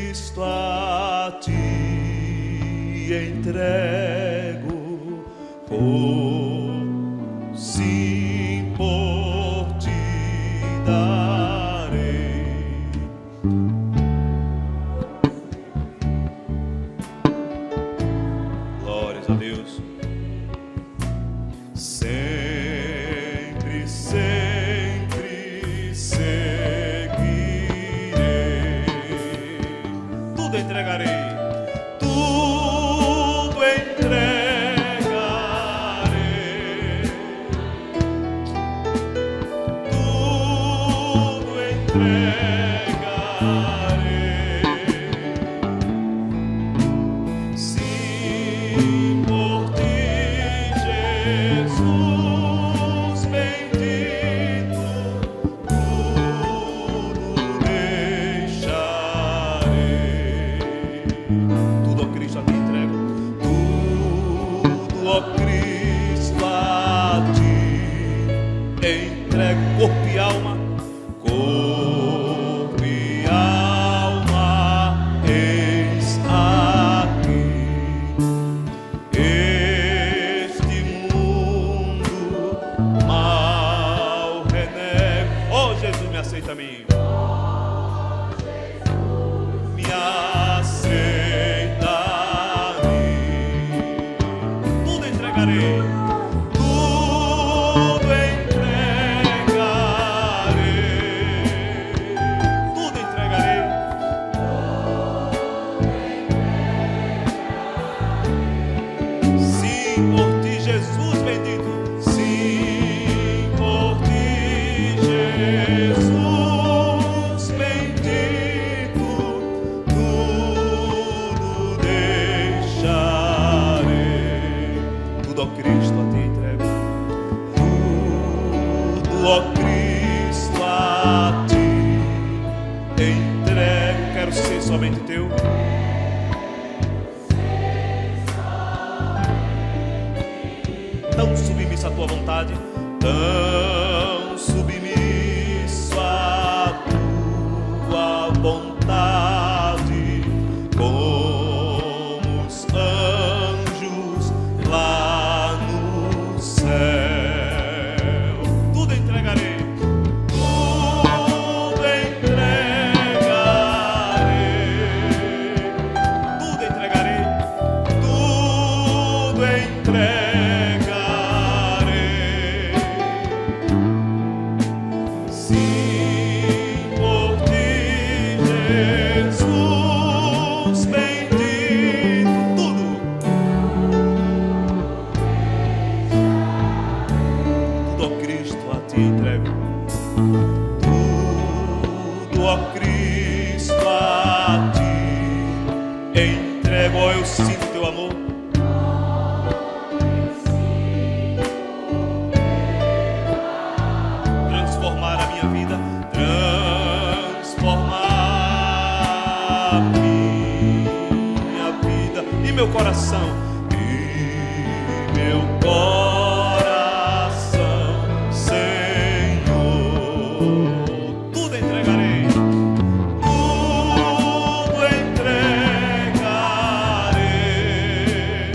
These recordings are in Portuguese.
Cristo, a ti entrego, sim, por ti darei. Glórias a Deus. Sempre, sempre seguirei, tudo entregarei, tudo entregarei, tudo entregarei, sim, por ti, Jesus bendito, tudo deixarei, tudo, ó Cristo, a ti entrego, tudo, ó Cristo, a ti entrego, corpo e alma, corpo e alma, eis aqui. Este mundo mal renego. Oh, Jesus, me aceita a mim. Me aceita a mim. Tudo entregarei. Tudo entregarei. Tudo entregarei. Sim, por ti, Jesus bendito. Sim, por ti, Jesus bendito. Tudo deixarei. Tudo, ó Cristo, a ti entrego. Tudo, ó Cristo, a ti entrego. Quero ser somente teu. Tão submisso à tua vontade, tão submisso à tua vontade, como os anjos lá no céu. Tudo entregarei, tudo entregarei, tudo entregarei, tudo entregarei. Sim, por ti, Jesus bendito, tudo, tudo, ó Cristo, a ti entrego, tudo, ó Cristo, a ti entrego. Ó, eu sinto teu amor. Transformar a minha vida, transformar a minha vida e meu coração, Senhor. Tudo entregarei, tudo entregarei,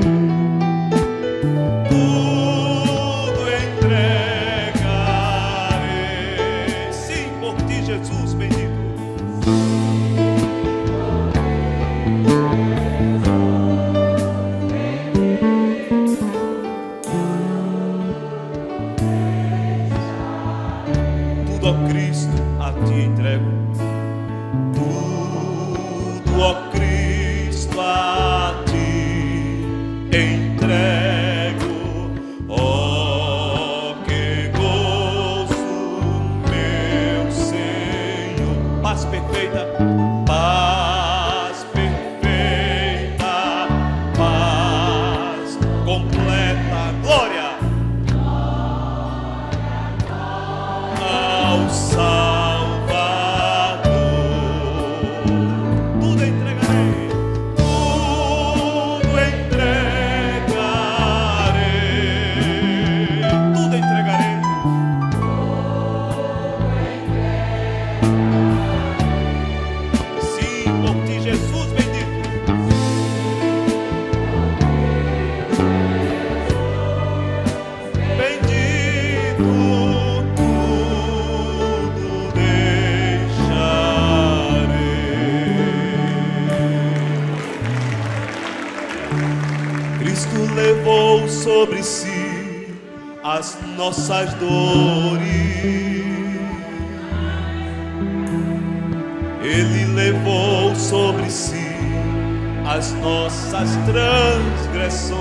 tudo entregarei. Sim, por ti, Jesus bendito. sobre si as nossas dores. Ele levou sobre si as nossas transgressões.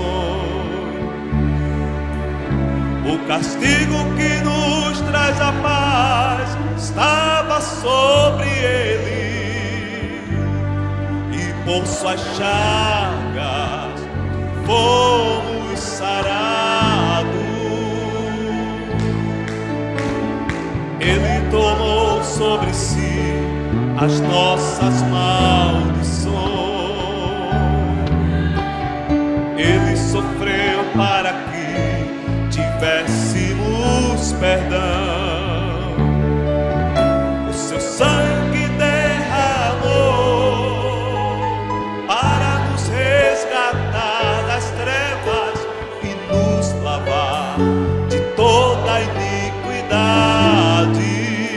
O castigo que nos traz a paz estava sobre ele, e por suas chagas fomos sarados. Ele tomou sobre si as nossas maldições. Ele sofreu para que tivéssemos perdão. O seu sangue derramou para nos resgatar das trevas e nos lavar de toda a iniquidade.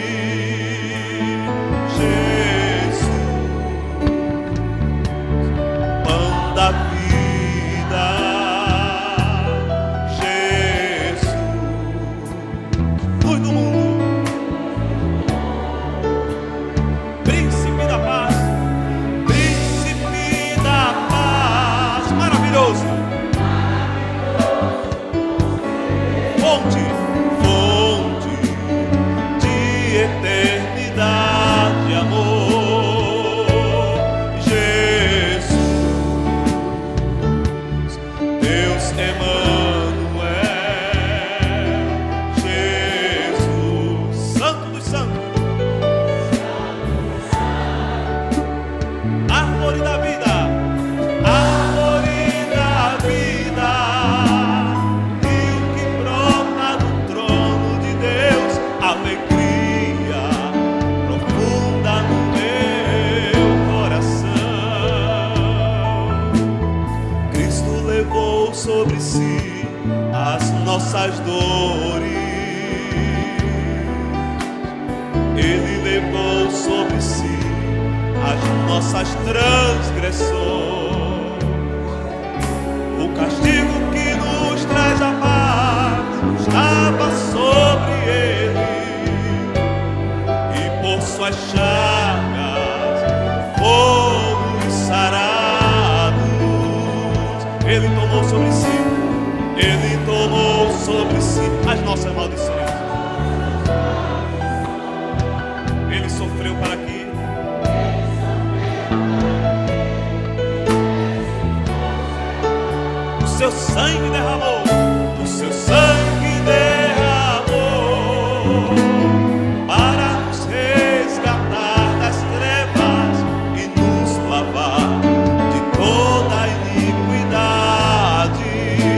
Sobre si as nossas dores. Ele levou sobre si as nossas transgressões. O castigo que nos traz a paz estava sobre ele, e por suas chagas fomos sarados. Ele tomou sobre si, ele tomou sobre si as nossas maldições. Ele sofreu para que o seu sangue derramou, o seu sangue derramou para nos resgatar das trevas e nos lavar de toda a iniquidade.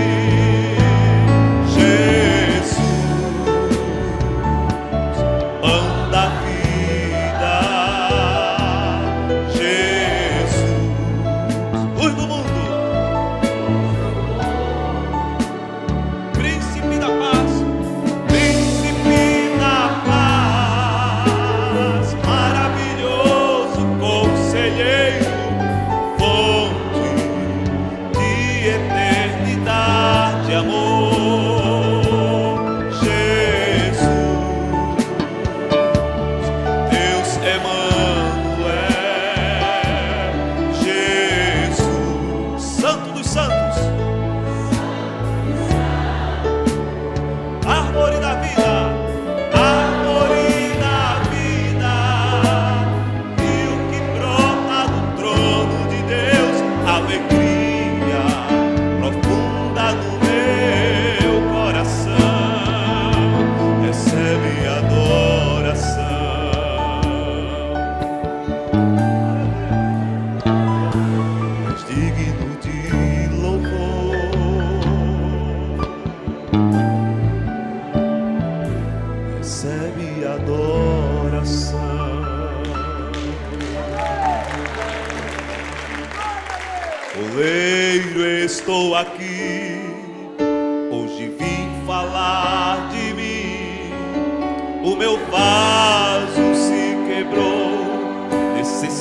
Oleiro, estou aqui, hoje vim falar de mim. O meu vaso se quebrou,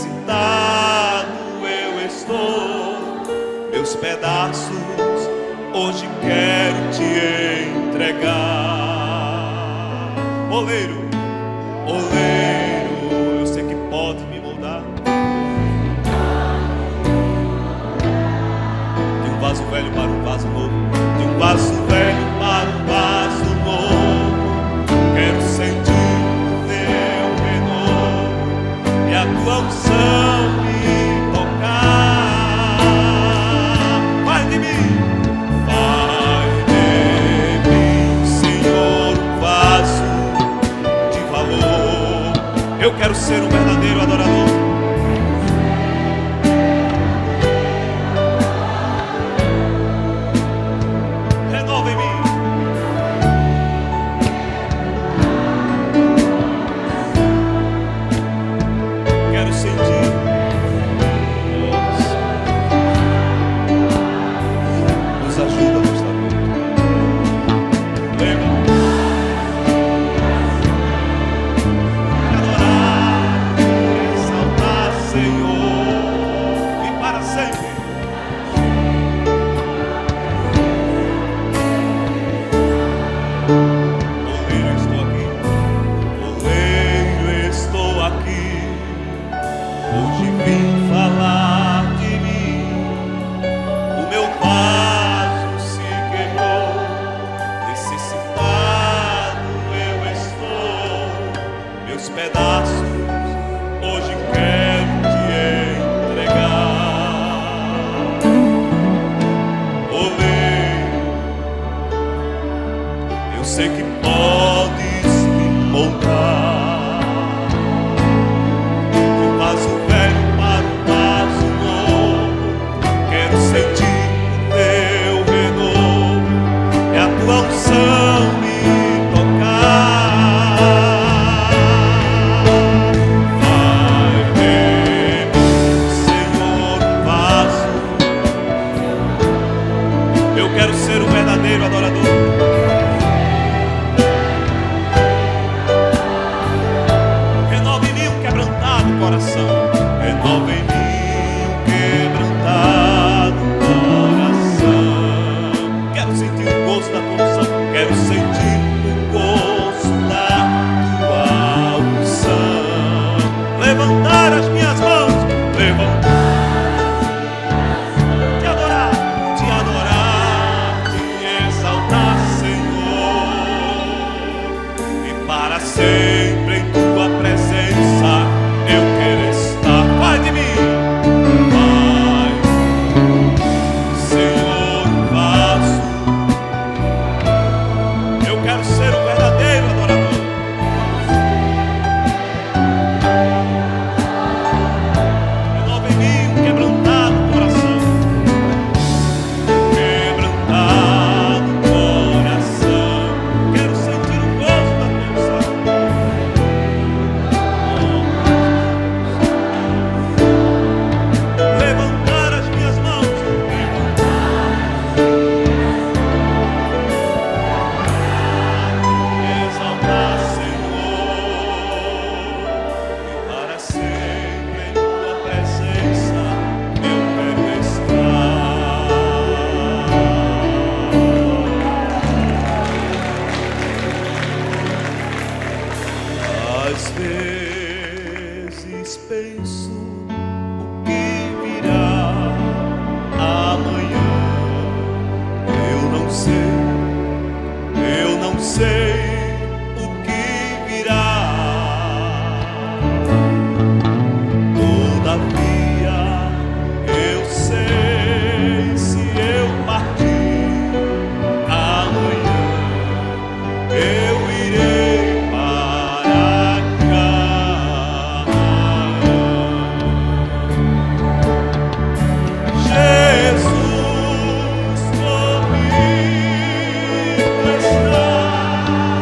necessitado eu estou. Meus pedaços hoje quero te entregar. Oleiro, oleiro, eu sei que pode me moldar. De um vaso velho para um vaso novo, de um vaso velho para um vaso novo. Quero sentir o teu renovo e a tua unção me tocar. Vai de mim, Senhor, um vaso de valor. Eu quero ser um verdadeiro adorador. Renova em mim. Quero sentir. Nos ajuda, nos dá. Lembra? Adorar, exaltar, Senhor, e para sempre. Oleiro, estou aqui. Oleiro, estou aqui. Hoje vim falar de mim. O meu vaso se quebrou, necessitado eu estou. Meus pedaços hoje quero te entregar. Oleiro, eu sei que podes me moldar. De um vaso velho para um vaso novo, quero sentir o teu renovo e a tua unção me tocar. Vai de mim, Senhor, um vaso. Eu quero ser um verdadeiro adorador. Renova em mim um quebrantado coração. Renova em mim um quebrantado coração. Quero sentir o gosto da tua unção. Quero sentir o gosto da tua unção. Levantar as minhas mãos. Levantar. Te adorar, te exaltar, Senhor. E para sempre em tua presença eu quero estar. Vai de mim, vai, Senhor, um vaso. Eu quero ser um verdadeiro adorador. Renova em mim um quebrantado coração. Quebrantado coração. Quero sentir o gosto da tua unção. Levantar as minhas mãos. Exaltar, Senhor, e para sempre em tua presença eu quero estar. Às vezes penso o que virá amanhã. Eu não sei o que virá. Todavia eu sei, se eu partir amanhã, eu irei para Canaã. Jesus comigo está.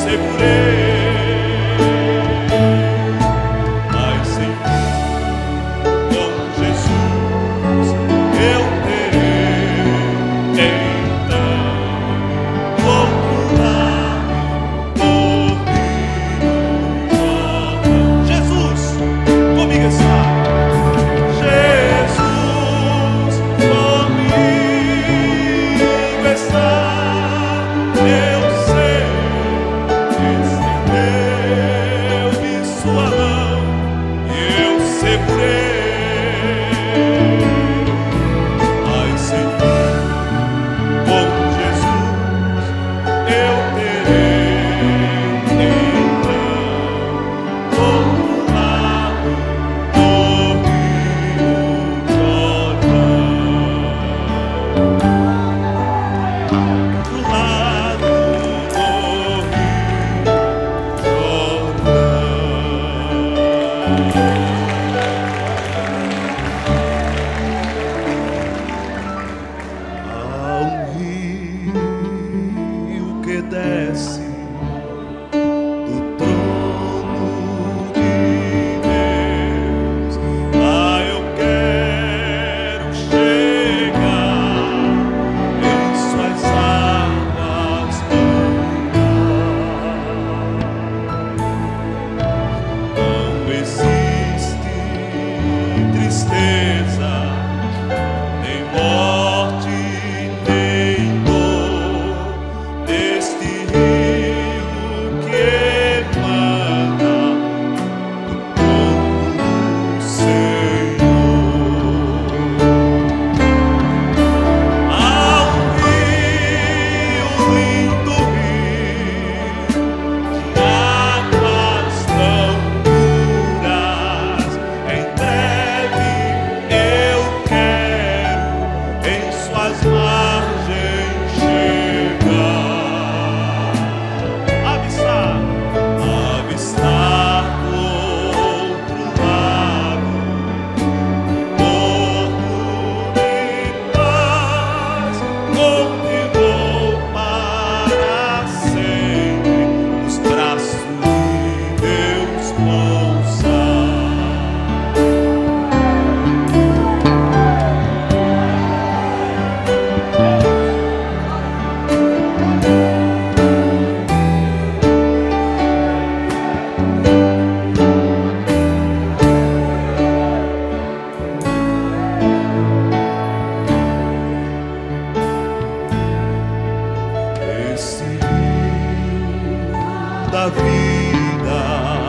da vida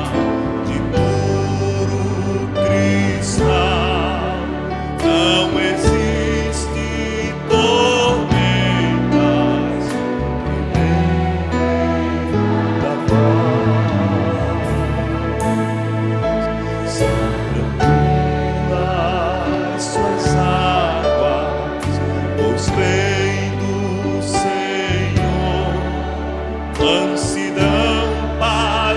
de puro cristal. Não existe tormentas que da paz. São tranquilas suas águas, pois vem do Senhor mansidão, paz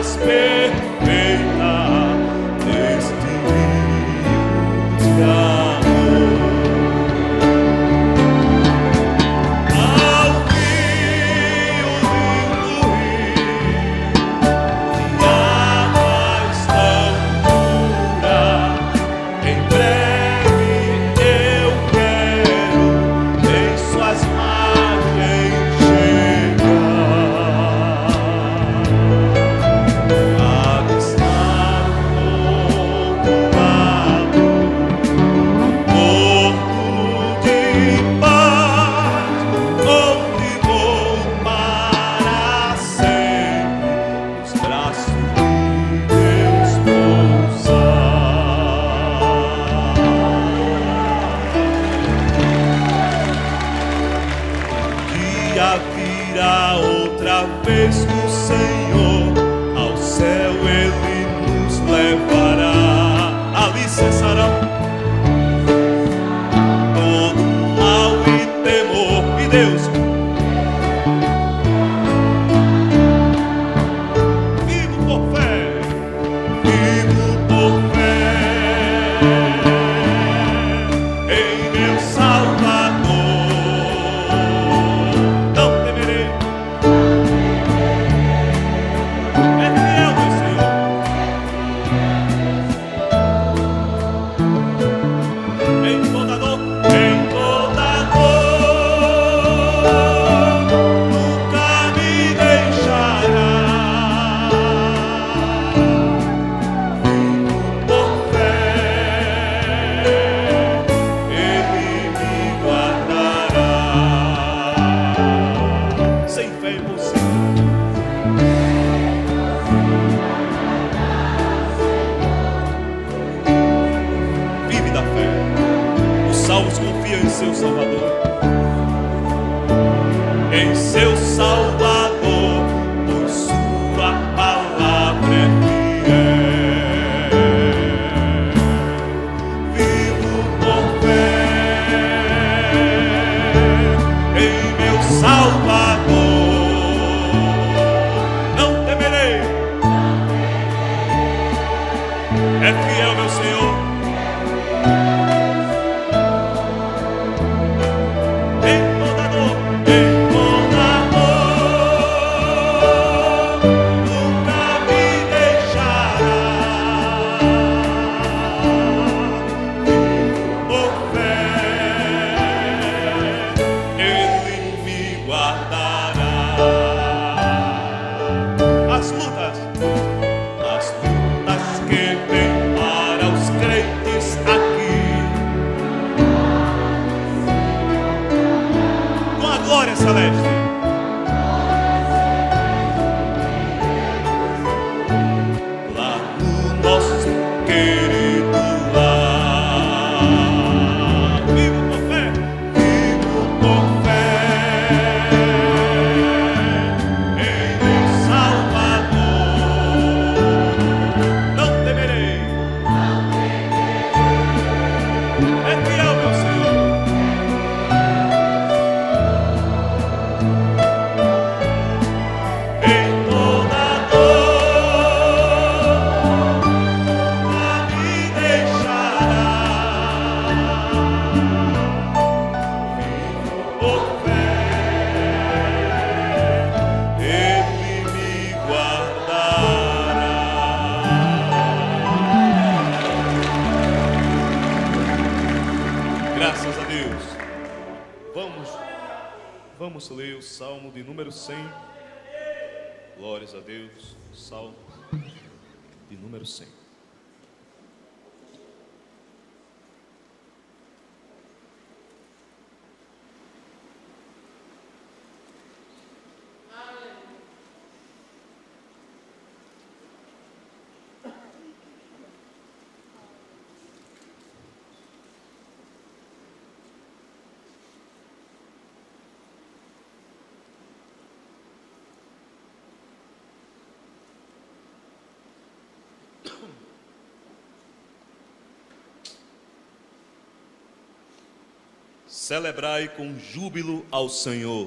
vamos ler o Salmo de número 100. Glórias a Deus. Salmo de número 100. Celebrai com júbilo ao Senhor,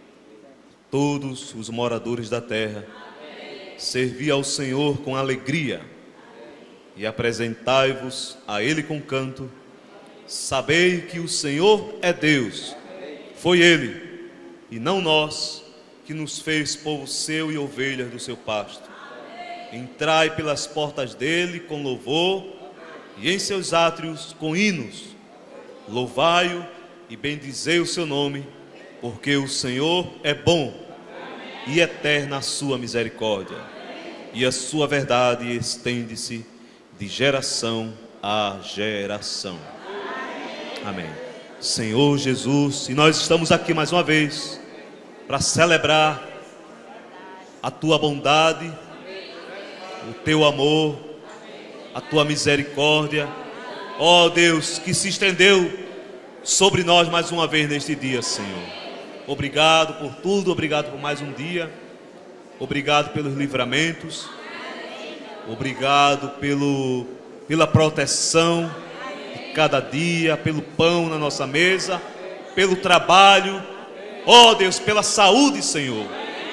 todos os moradores da terra. Servi ao Senhor com alegria e apresentai-vos a Ele com canto. Sabei que o Senhor é Deus. Foi Ele, e não nós, que nos fez povo seu e ovelhas do seu pasto. Entrai pelas portas dele com louvor e em seus átrios com hinos. Louvai-o e bendizei o seu nome, porque o Senhor é bom e eterna a sua misericórdia, e a sua verdade estende-se de geração a geração. Amém. Senhor Jesus, e nós estamos aqui mais uma vez para celebrar a tua bondade, o teu amor, a tua misericórdia, ó Deus, que se estendeu sobre nós mais uma vez neste dia, Senhor. Obrigado por tudo, obrigado por mais um dia, obrigado pelos livramentos, obrigado pela proteção de cada dia, pelo pão na nossa mesa, pelo trabalho, ó Deus, pela saúde, Senhor,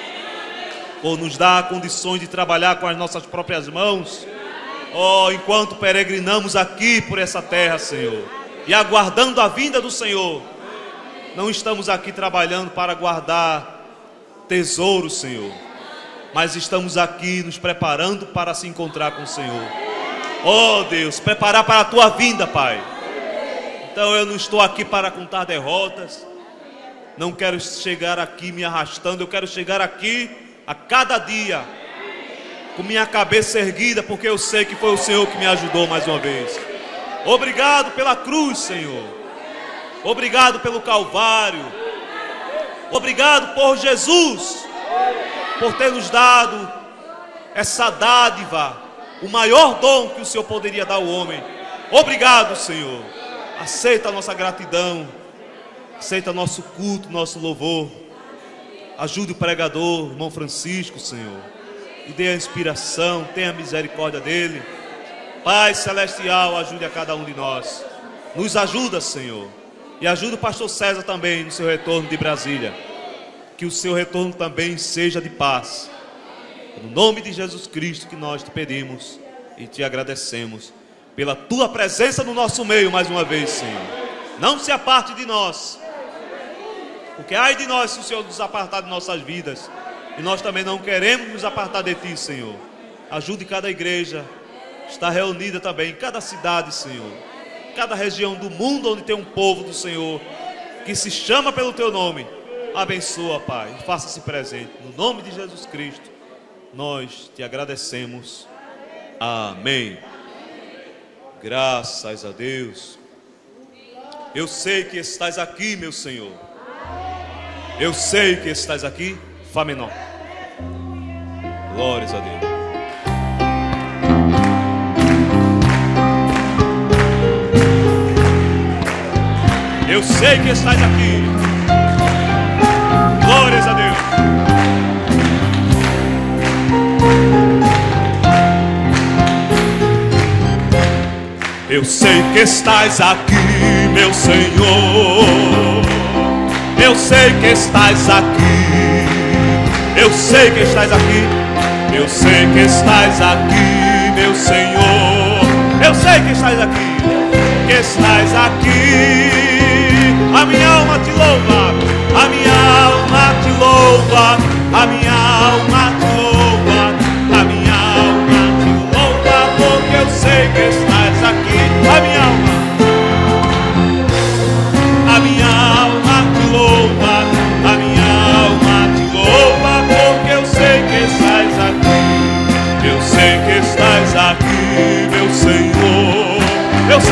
por nos dar condições de trabalhar com as nossas próprias mãos, ó, enquanto peregrinamos aqui por essa terra, Senhor, e aguardando a vinda do Senhor. Não estamos aqui trabalhando para guardar tesouros, Senhor, mas estamos aqui nos preparando para se encontrar com o Senhor. Oh Deus, preparar para a tua vinda, Pai. Então eu não estou aqui para contar derrotas, não quero chegar aqui me arrastando, eu quero chegar aqui a cada dia com minha cabeça erguida, porque eu sei que foi o Senhor que me ajudou mais uma vez. Obrigado pela cruz, Senhor. Obrigado pelo Calvário. Obrigado por Jesus, por ter nos dado essa dádiva, o maior dom que o Senhor poderia dar ao homem. Obrigado, Senhor. Aceita a nossa gratidão, aceita nosso culto, nosso louvor. Ajude o pregador, irmão Francisco, Senhor, e dê a inspiração, tenha misericórdia dele. Pai Celestial, ajude a cada um de nós. Nos ajuda, Senhor. E ajuda o pastor César também no seu retorno de Brasília. Que o seu retorno também seja de paz. No nome de Jesus Cristo que nós te pedimos e te agradecemos pela tua presença no nosso meio mais uma vez, Senhor. Não se aparte de nós, porque ai de nós se o Senhor nos apartar de nossas vidas. E nós também não queremos nos apartar de ti, Senhor. Ajude cada igreja está reunida também em cada cidade, Senhor, cada região do mundo onde tem um povo do Senhor que se chama pelo teu nome. Abençoa, Pai, faça-se presente. No nome de Jesus Cristo nós te agradecemos. Amém. Graças a Deus. Eu sei que estás aqui, meu Senhor. Eu sei que estás aqui. Fá menor. Glórias a Deus. Eu sei que estás aqui. Glórias a Deus. Eu sei que estás aqui, meu Senhor. Eu sei que estás aqui. Eu sei que estás aqui. Eu sei que estás aqui, meu Senhor. Eu sei que estás aqui. Que estás aqui. A minha alma te louva, a minha alma te louva, a minha alma te louva, a minha alma te louva, porque eu sei que estás aqui. A minha alma te louva, a minha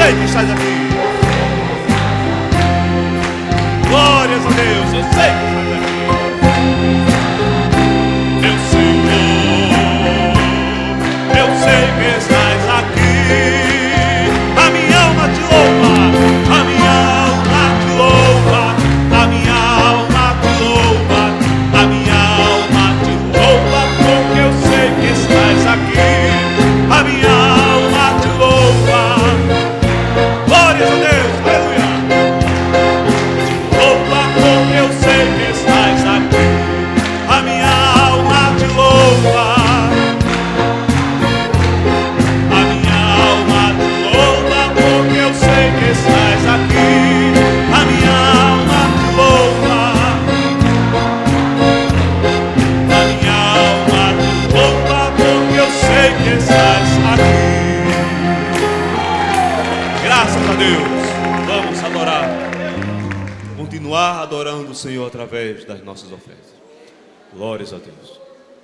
sei que estás aqui. Glórias a Deus, eu sei que estás aqui. Meu Senhor, eu sei que estás aqui. A minha alma te louva, a minha alma te louva, a minha alma te louva, a minha alma te louva, porque eu sei que estás aqui. A minha alma te louva. Glórias a Deus, aleluia. Te louva porque eu sei que estás aqui. A minha alma te louva. A minha alma te louva porque eu sei que estás aqui. A minha alma te louva. A minha alma te louva porque eu sei que estás aqui. Graças a Deus. Vamos adorar. Continuar adorando o Senhor através das nossas ofertas. Glórias a Deus.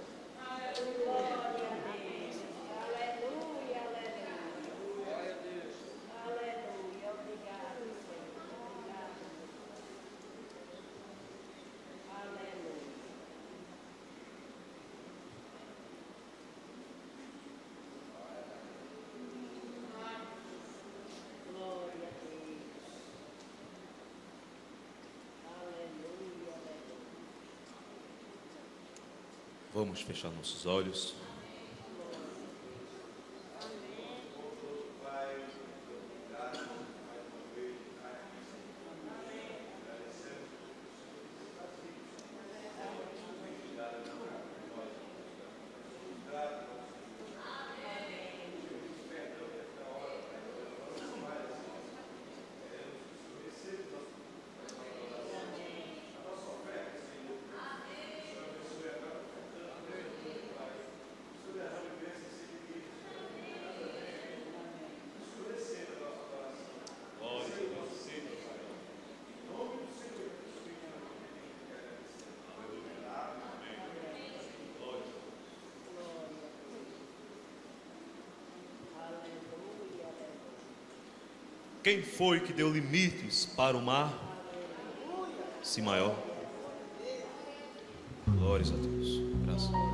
Vamos fechar nossos olhos. Quem foi que deu limites para o mar? Sim, maior. Glórias a Deus. Graças a Deus.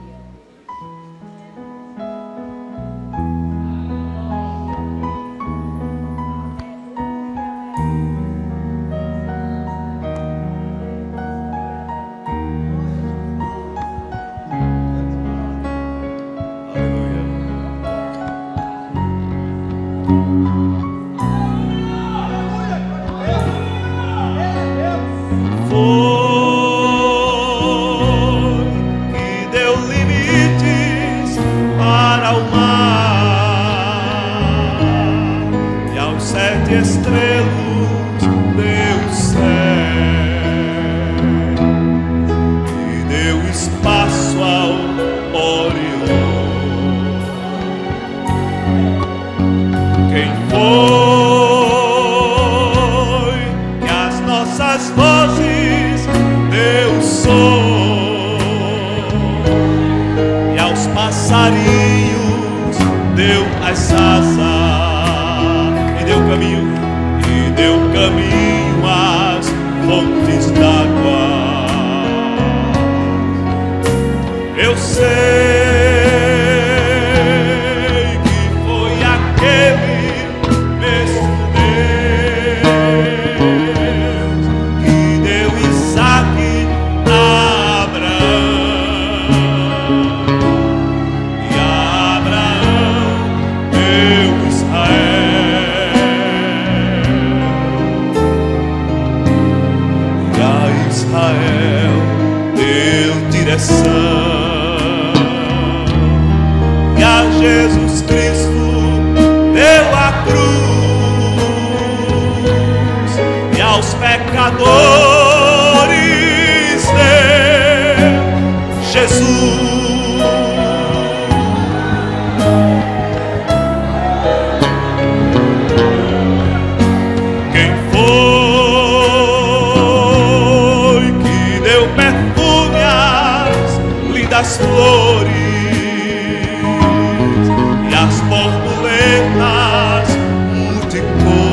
Flores e as borboletas multicores.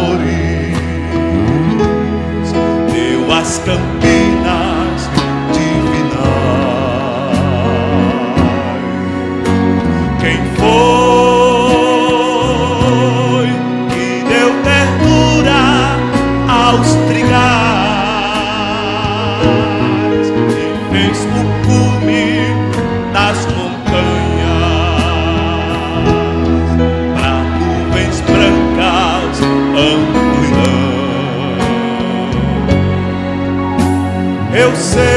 Eu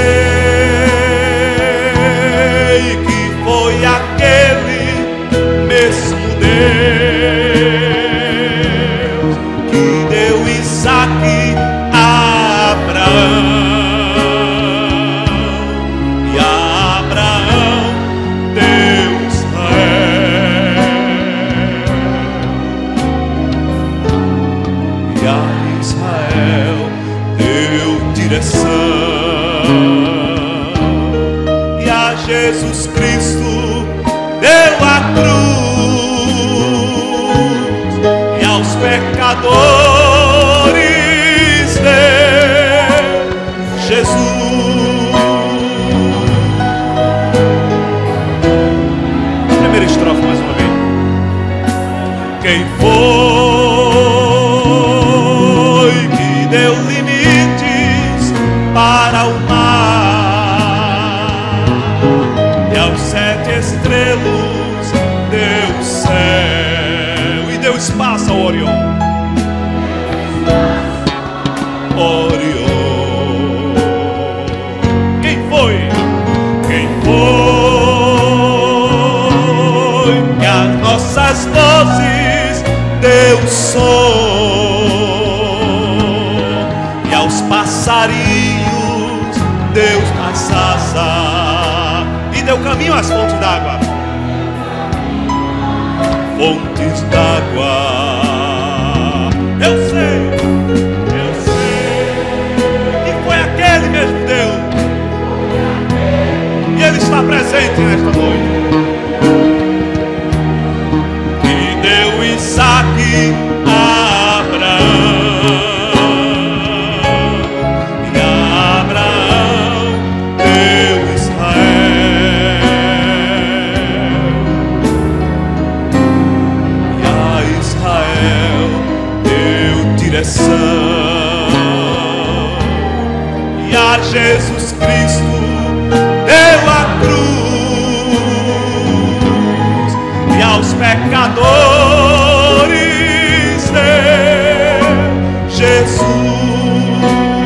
sei que foi aquele mesmo Deus que deu Isaque a Abraão, e a Abraão deu Israel, e a Israel deu direção, e a Jesus Cristo deu a cruz, e aos pecadores deu Jesus. Primeira estrofe mais uma vez. Quem foi que deu limites para o mar, e aos 7 estrelas deu o céu, e deu espaço ao Orion? Orion. Quem foi? Quem foi que às nossas vozes deu som, e aos passarinhos deu as asas, e deu caminho às fontes d'água? Fontes d'água. Eu sei que foi aquele mesmo Deus, e Ele está presente nesta noite, que deu Isaque a Abraão, e a Abraão deu Israel, e a Israel deu direção, e a Jesus Cristo deu a cruz, e aos pecadores deu Jesus.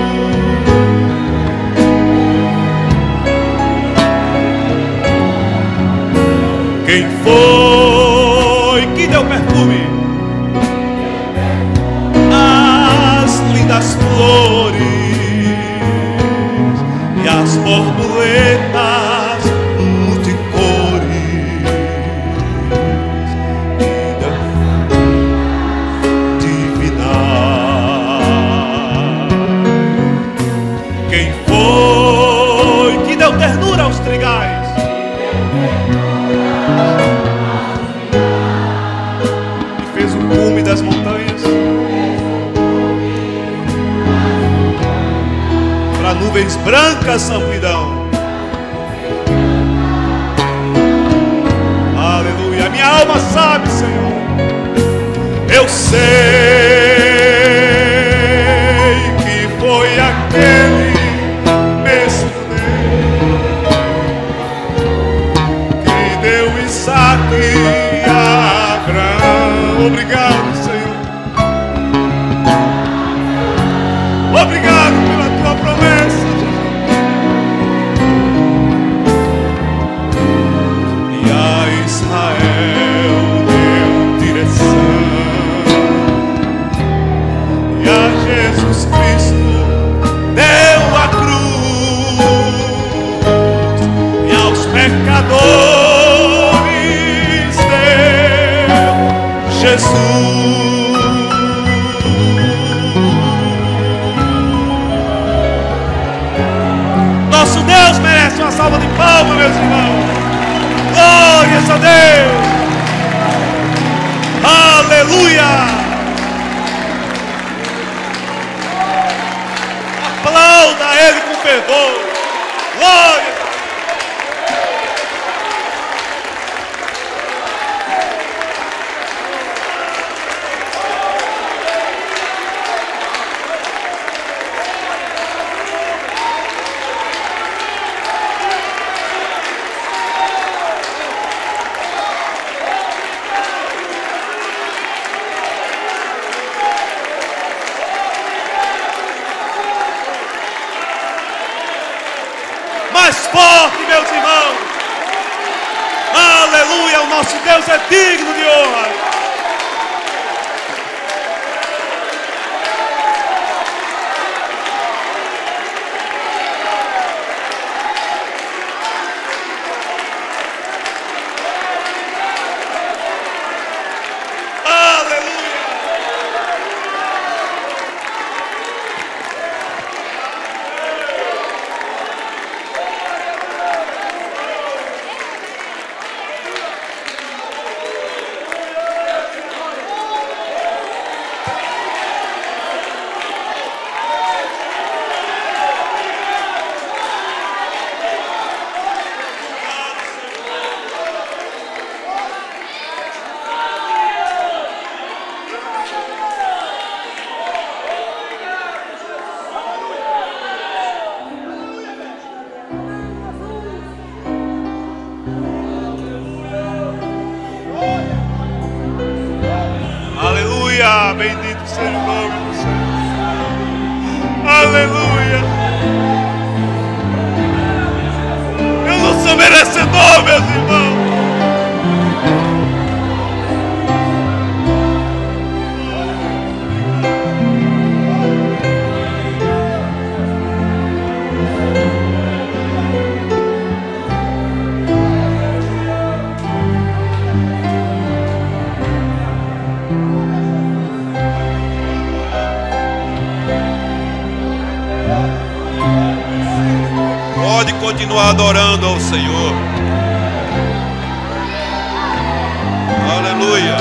Quem foi que deu perfume às lindas flores e às borboletas multicores, vida divinal? Quem foi que deu ternura aos trigais e fez o cume das montanhas, para nuvens brancas amplidão? Aleluia. Minha alma sabe, Senhor. Eu sei que foi aquele mesmo Deus que deu Isaque a Abraão. Obrigado, Senhor. Obrigado pela tua promessa, Jesus. E a Israel deu direção, e a Jesus Cristo deu a cruz, e aos pecadores deu Jesus. Nosso Deus merece uma salva de palmas, meus irmãos. Glórias a Deus. Aleluia. Aplauda a Ele com fervor. Glória. bendito seja o nome do Senhor. Aleluia. Eu não sou merecedor, meus irmãos. Pode continuar adorando ao Senhor. Aleluia.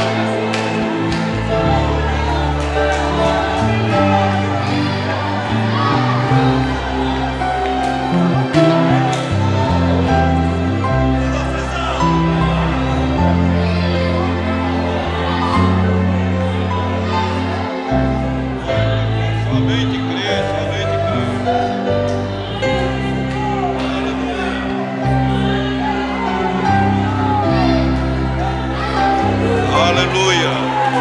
Somente crer, somente crer. Aleluia.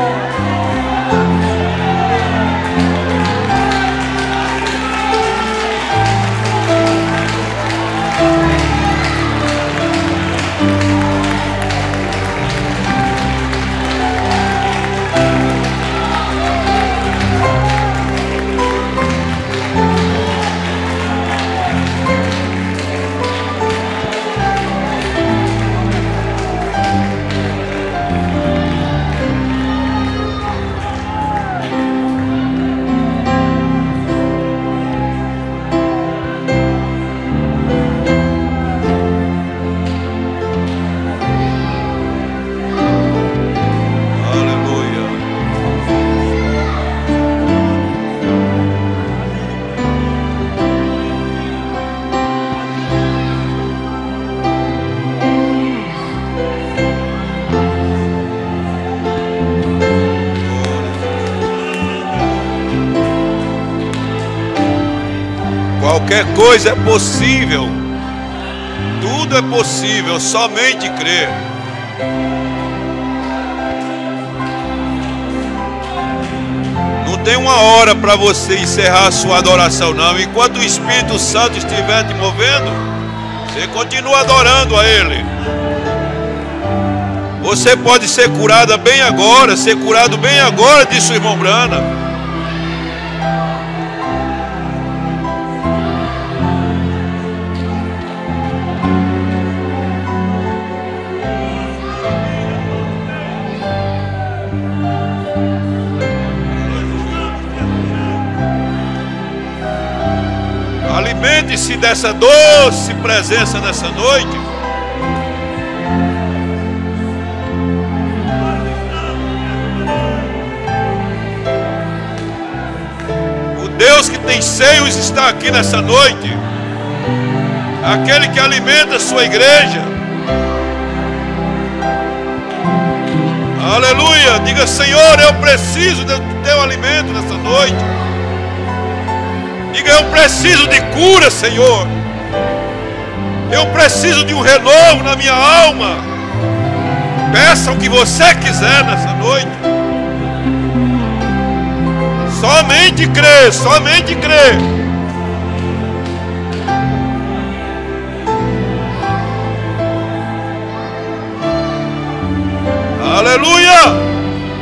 Qualquer coisa é possível. Tudo é possível, somente crer. Não tem uma hora para você encerrar a sua adoração, não. Enquanto o Espírito Santo estiver te movendo, você continua adorando a Ele. Você pode ser curada bem agora, ser curado bem agora, disse o irmão Brana. Alimente-se dessa doce presença nessa noite. O Deus que tem seios está aqui nessa noite. Aquele que alimenta a sua igreja. Aleluia. Diga: Senhor, eu preciso do teu alimento nessa noite. Diga: eu preciso de cura, Senhor. Eu preciso de um renovo na minha alma. Peça o que você quiser nessa noite. Somente crê, somente crê. Aleluia.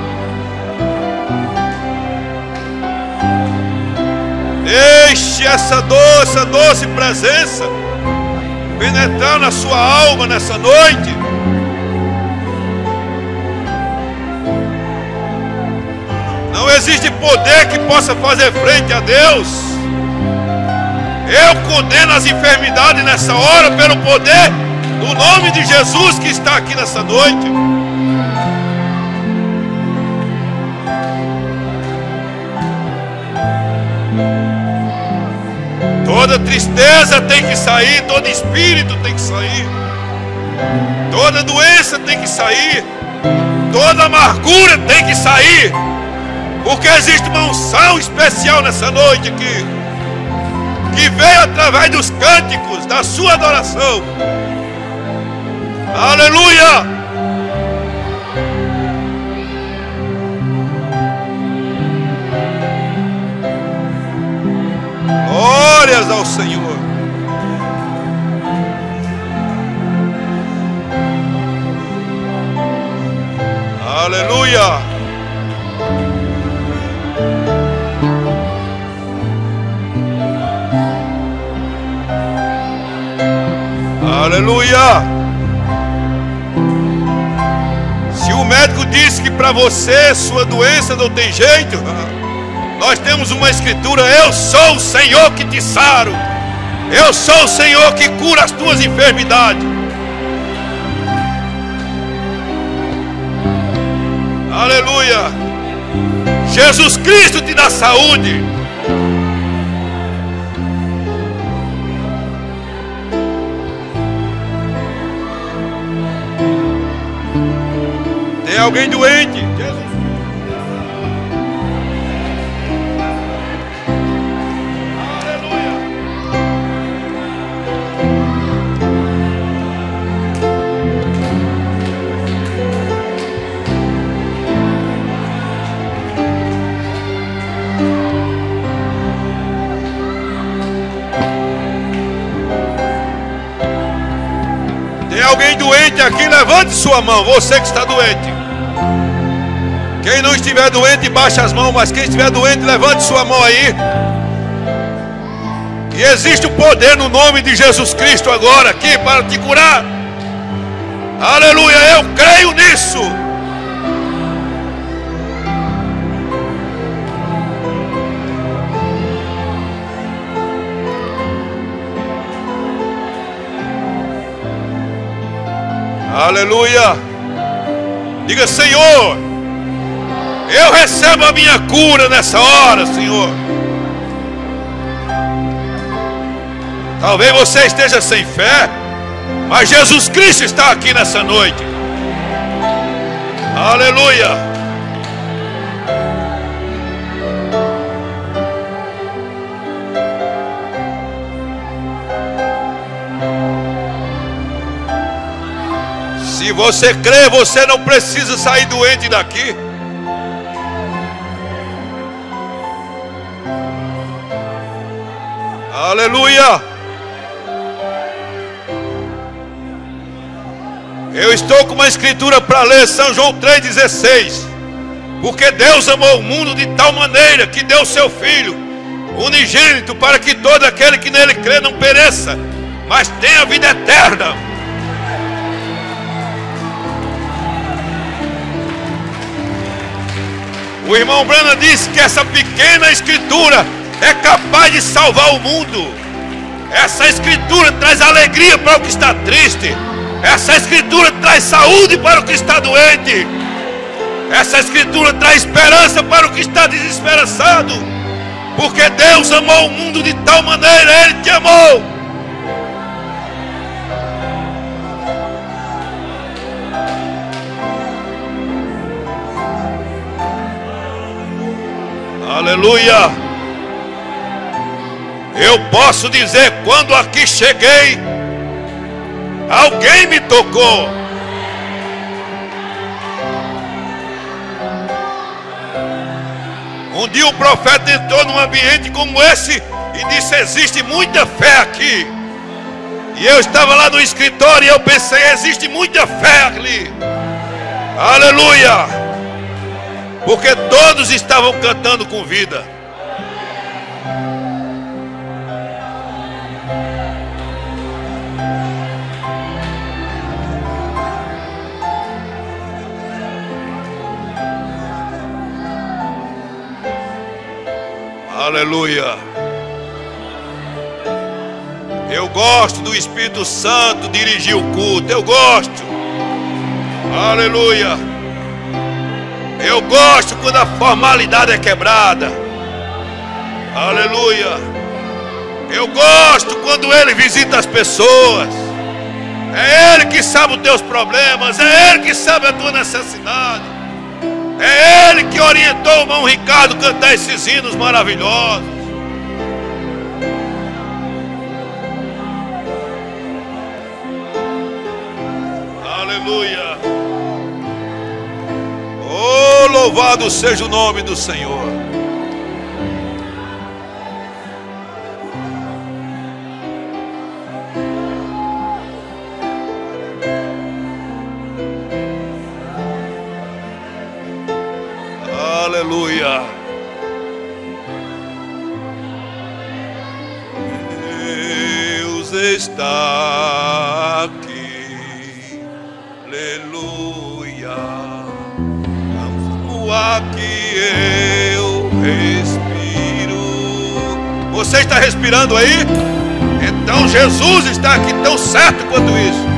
Deixe essa doce presença penetrar na sua alma nessa noite. Não existe poder que possa fazer frente a Deus. Eu condeno as enfermidades nessa hora pelo poder do nome de Jesus que está aqui nessa noite. Toda tristeza tem que sair, todo espírito tem que sair, toda doença tem que sair, toda amargura tem que sair, porque existe uma unção especial nessa noite aqui, que veio através dos cânticos da sua adoração. Aleluia! Aleluia. Aleluia. Se o médico disse que para você sua doença não tem jeito, nós temos uma escritura: eu sou o Senhor que te saro, eu sou o Senhor que cura as tuas enfermidades. Aleluia. Jesus Cristo te dá saúde. Tem alguém doente? Tem alguém doente aqui? Levante sua mão, você que está doente. Quem não estiver doente, baixe as mãos, mas quem estiver doente, levante sua mão aí. E existe o poder no nome de Jesus Cristo agora aqui para te curar. Aleluia, eu creio nisso. Aleluia. Diga: Senhor, eu recebo a minha cura nessa hora, Senhor. Talvez você esteja sem fé, mas Jesus Cristo está aqui nessa noite. Aleluia. Se você crê, você não precisa sair doente daqui. Aleluia. Eu estou com uma escritura para ler, São João 3,16. Porque Deus amou o mundo de tal maneira que deu seu Filho unigênito, para que todo aquele que nele crê não pereça, mas tenha vida eterna. O irmão Branham disse que essa pequena escritura é capaz de salvar o mundo. Essa escritura traz alegria para o que está triste. Essa escritura traz saúde para o que está doente. Essa escritura traz esperança para o que está desesperançado. Porque Deus amou o mundo de tal maneira, Ele te amou. Aleluia. Eu posso dizer, quando aqui cheguei, alguém me tocou. Um dia um profeta entrou num ambiente como esse e disse: existe muita fé aqui. E eu estava lá no escritório e eu pensei: existe muita fé ali. Aleluia. Porque todos estavam cantando com vida. Aleluia. Eu gosto do Espírito Santo dirigir o culto. Eu gosto. Aleluia. Eu gosto quando a formalidade é quebrada. Aleluia. Eu gosto quando Ele visita as pessoas. É Ele que sabe os teus problemas. É Ele que sabe a tua necessidade. É Ele que orientou o irmão Ricardo a cantar esses hinos maravilhosos. Aleluia. Oh, louvado seja o nome do Senhor. Aleluia. Deus está aqui. Aleluia. O ar que eu respiro. Você está respirando aí? Então Jesus está aqui, tão certo quanto isso.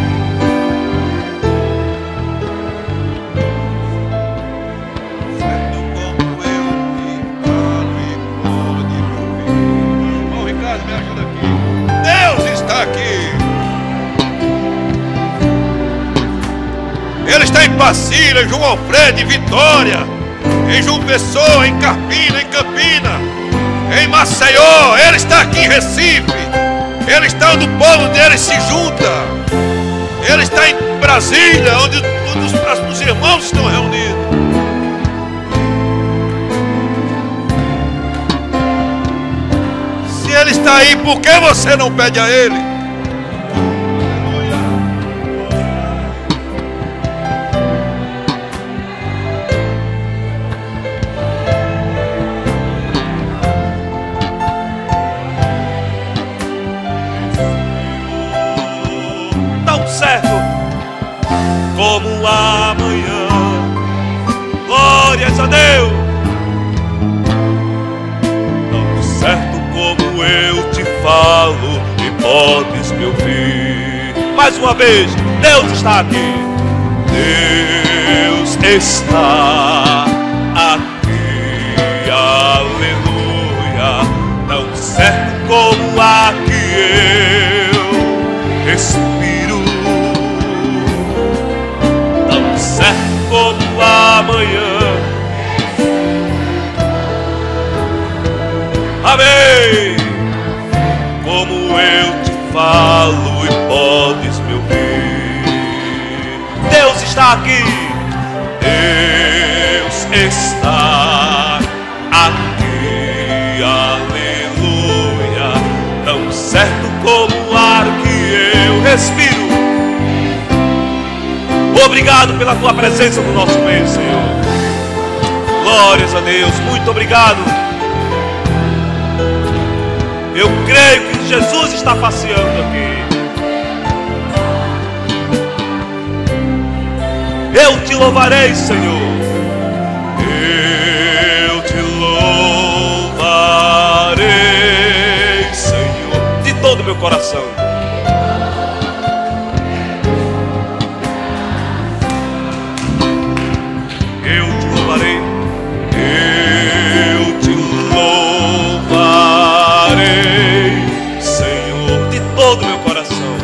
Ele está em Pacília, em João Alfredo, em Vitória, em João Pessoa, em Carpina, em Campina, em Maceió. Ele está aqui em Recife. Ele está onde o povo dele se junta. Ele está em Brasília, onde os irmãos estão reunidos. Se Ele está aí, por que você não pede a Ele? Como amanhã, glórias a Deus. Tão certo como eu te falo e podes me ouvir. Mais uma vez, Deus está aqui. Deus está aqui, aleluia. Tão certo como a que eu respiro. Como amanhã, amém. Como eu te falo e podes me ouvir. Deus está aqui. Deus está aqui, aleluia. Tão certo como o ar que eu respiro. Obrigado pela tua presença no nosso meio, Senhor. Glórias a Deus, muito obrigado. Eu creio que Jesus está passeando aqui. Eu te louvarei, Senhor. Eu te louvarei, Senhor, de todo o meu coração. Eu te louvarei, Senhor, de todo meu coração.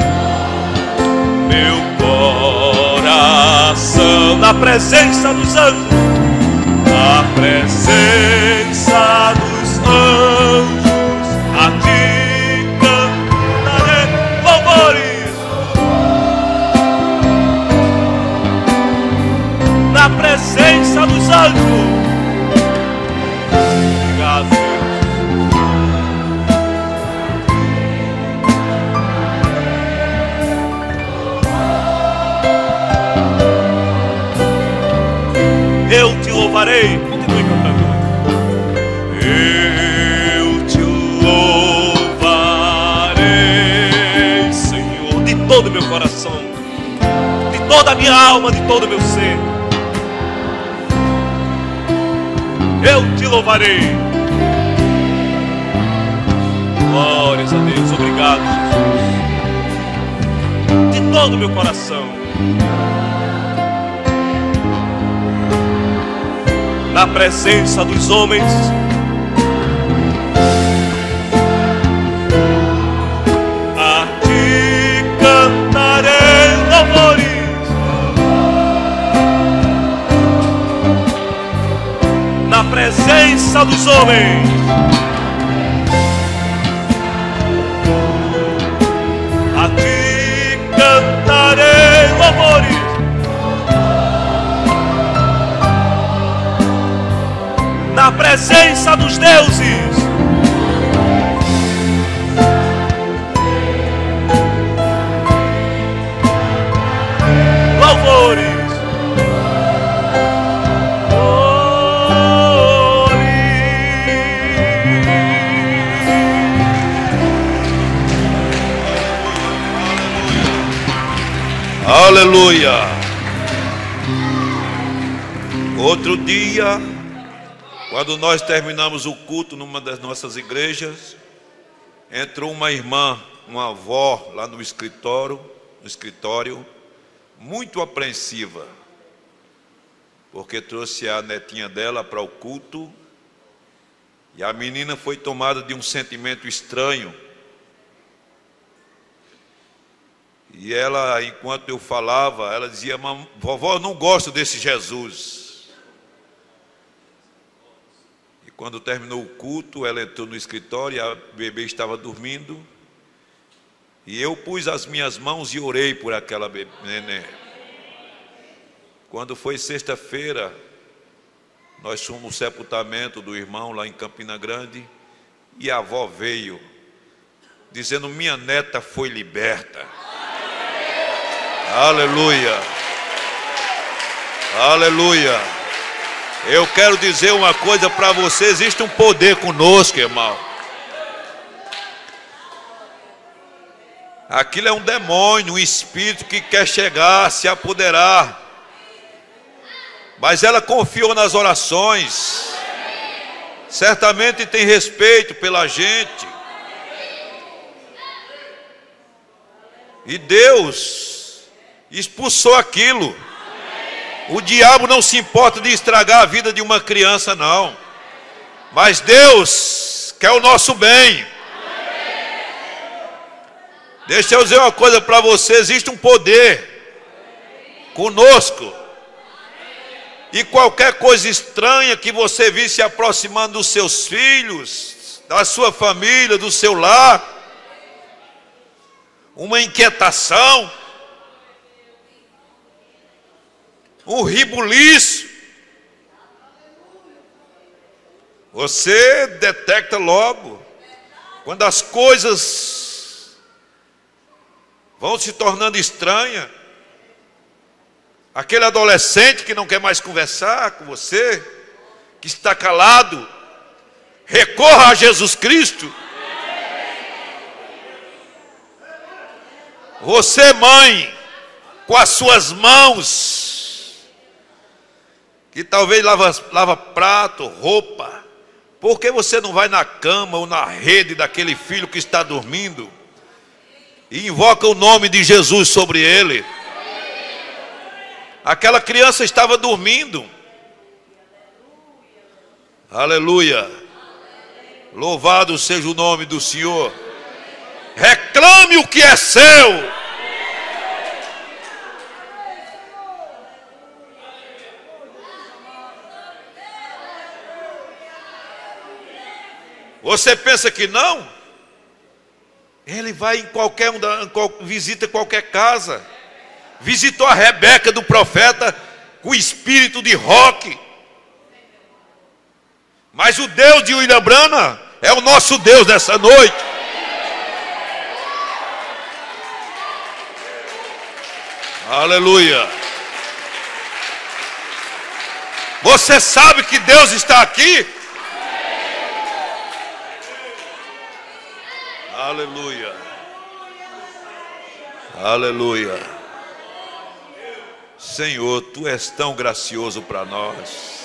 Meu coração, na presença dos anjos, na presença dos anjos, a ti cantarei louvores. Na presença dos anjos. Obrigado, Deus. Eu te louvarei. Continue cantando. Eu te louvarei, Senhor, de todo o meu coração, de toda a minha alma, de todo o meu ser. Eu te louvarei. Glórias a Deus, obrigado, Jesus, de todo o meu coração. Na presença dos homens, a ti cantarei louvores. Na presença dos homens, a ti cantarei louvores. Na presença dos deuses, louvores. Oh, Aleluia. Outro dia, quando nós terminamos o culto numa das nossas igrejas, entrou uma irmã, uma avó lá no escritório, muito apreensiva, porque trouxe a netinha dela para o culto, e a menina foi tomada de um sentimento estranho. E ela, enquanto eu falava, ela dizia: vovó, eu não gosto desse Jesus. E quando terminou o culto, ela entrou no escritório, a bebê estava dormindo, e eu pus as minhas mãos e orei por aquela neném. Quando foi sexta-feira, nós fomos no sepultamento do irmão lá em Campina Grande, e a avó veio dizendo: minha neta foi liberta. Aleluia, aleluia. Eu quero dizer uma coisa para você: existe um poder conosco, irmão. Aquilo é um demônio, um espírito que quer chegar, se apoderar. Mas ela confiou nas orações. Certamente tem respeito pela gente. E Deus expulsou aquilo. O diabo não se importa de estragar a vida de uma criança, não. Mas Deus quer o nosso bem. Deixa eu dizer uma coisa para você: existe um poder conosco. E qualquer coisa estranha que você vir se aproximando dos seus filhos, da sua família, do seu lar, uma inquietação, um ribuliço, você detecta logo. Quando as coisas vão se tornando estranhas, aquele adolescente que não quer mais conversar com você, que está calado, recorra a Jesus Cristo. Você, mãe, com as suas mãos, que talvez lava prato, roupa, por que você não vai na cama ou na rede daquele filho que está dormindo e invoca o nome de Jesus sobre ele? Aquela criança estava dormindo. Aleluia. Louvado seja o nome do Senhor. Reclame o que é seu. Você pensa que não? Ele vai em qualquer visita qualquer casa. Visitou a Rebeca do profeta com espírito de roque. Mas o Deus de William Branham é o nosso Deus nessa noite. Aleluia. Você sabe que Deus está aqui? Aleluia. Aleluia. Senhor, Tu és tão gracioso para nós.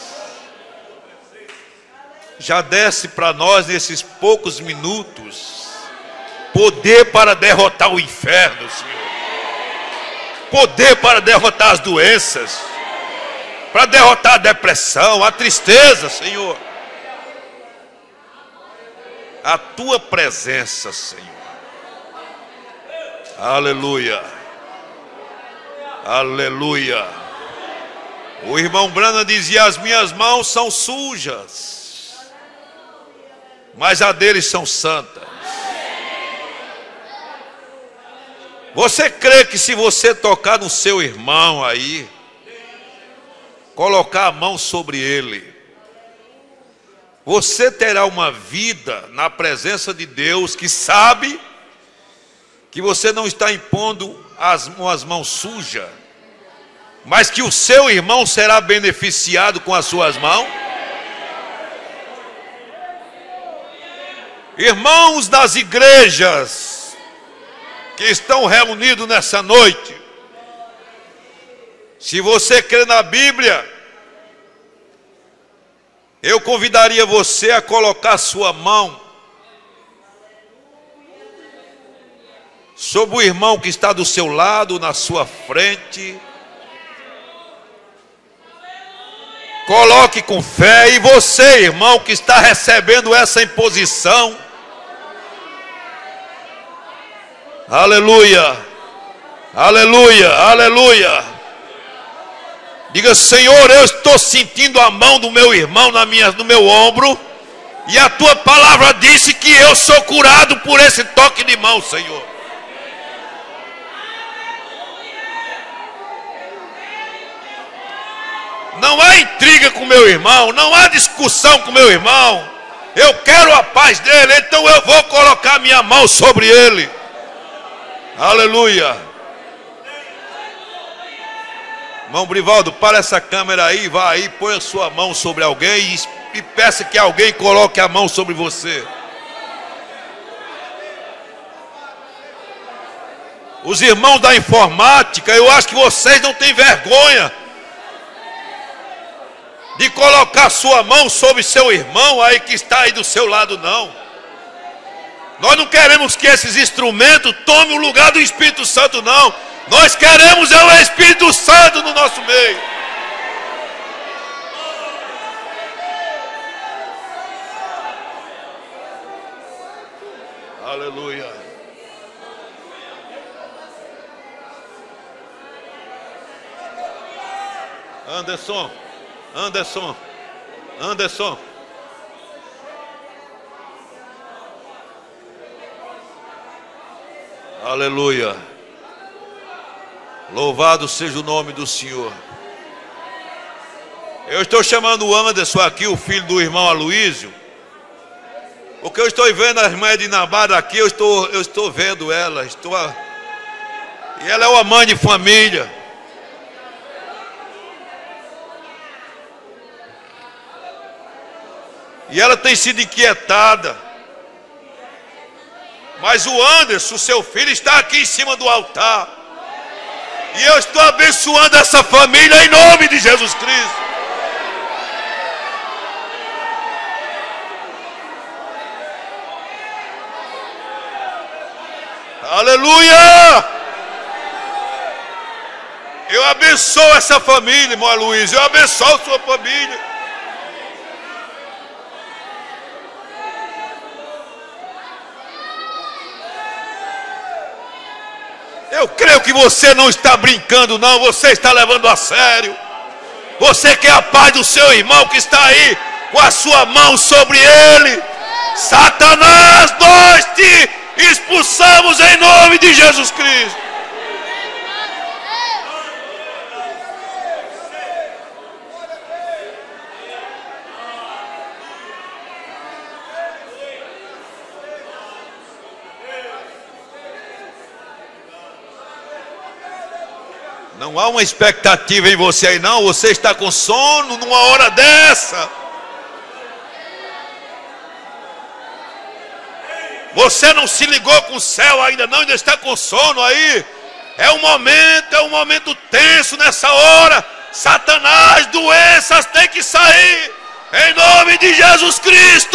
Já desce para nós nesses poucos minutos poder para derrotar o inferno, Senhor. Poder para derrotar as doenças, para derrotar a depressão, a tristeza, Senhor. A Tua presença, Senhor. Aleluia. Aleluia. O irmão Branham dizia: as minhas mãos são sujas, mas as deles são santas. Você crê que se você tocar no seu irmão aí, colocar a mão sobre ele, você terá uma vida na presença de Deus, que sabe que você não está impondo as mãos sujas, mas que o seu irmão será beneficiado com as suas mãos? Irmãos das igrejas que estão reunidos nessa noite, Se você crê na Bíblia, eu convidaria você a colocar sua mão sobre o irmão que está do seu lado, na sua frente. Coloque com fé. E você, irmão, que está recebendo essa imposição, aleluia, aleluia, aleluia. Diga: Senhor, eu estou sentindo a mão do meu irmão no meu ombro, e a tua palavra disse que eu sou curado por esse toque de mão, Senhor. Não há intriga com meu irmão, não há discussão com meu irmão. Eu quero a paz dele, então eu vou colocar minha mão sobre ele. Aleluia. Irmão Brivaldo, para essa câmera aí, vá aí, põe a sua mão sobre alguém e peça que alguém coloque a mão sobre você. Os irmãos da informática, eu acho que vocês não têm vergonha de colocar sua mão sobre seu irmão aí que está aí do seu lado, não. Nós não queremos que esses instrumentos tomem o lugar do Espírito Santo, não. Nós queremos o Espírito Santo no nosso meio. Aleluia. Anderson. Aleluia. Louvado seja o nome do Senhor. Eu estou chamando o Anderson aqui, o filho do irmão Aloísio, porque eu estou vendo a irmã Edinabada aqui, eu estou vendo ela, e ela é uma mãe de família. E ela tem sido inquietada. Mas o Anderson, seu filho, está aqui em cima do altar. E eu estou abençoando essa família em nome de Jesus Cristo. Aleluia! Eu abençoo essa família, irmão Luiz. Eu abençoo sua família. Eu creio que você não está brincando, não. Você está levando a sério. Você quer a paz do seu irmão que está aí com a sua mão sobre ele. Satanás, nós te expulsamos em nome de Jesus Cristo. Não há uma expectativa em você aí, não. Você está com sono numa hora dessa. Você não se ligou com o céu ainda não, ainda está com sono aí. É um momento tenso nessa hora. Satanás, doenças têm que sair em nome de Jesus Cristo.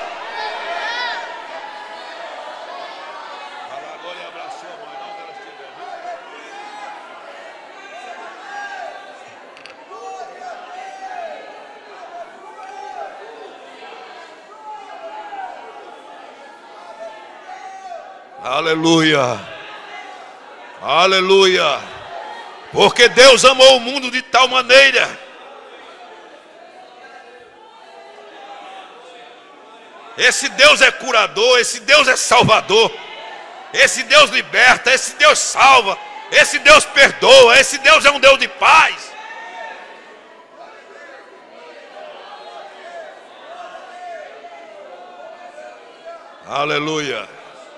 Aleluia, aleluia, porque Deus amou o mundo de tal maneira esse Deus é curador, esse Deus é salvador, esse Deus liberta, esse Deus salva, esse Deus perdoa, esse Deus é um Deus de paz. Aleluia.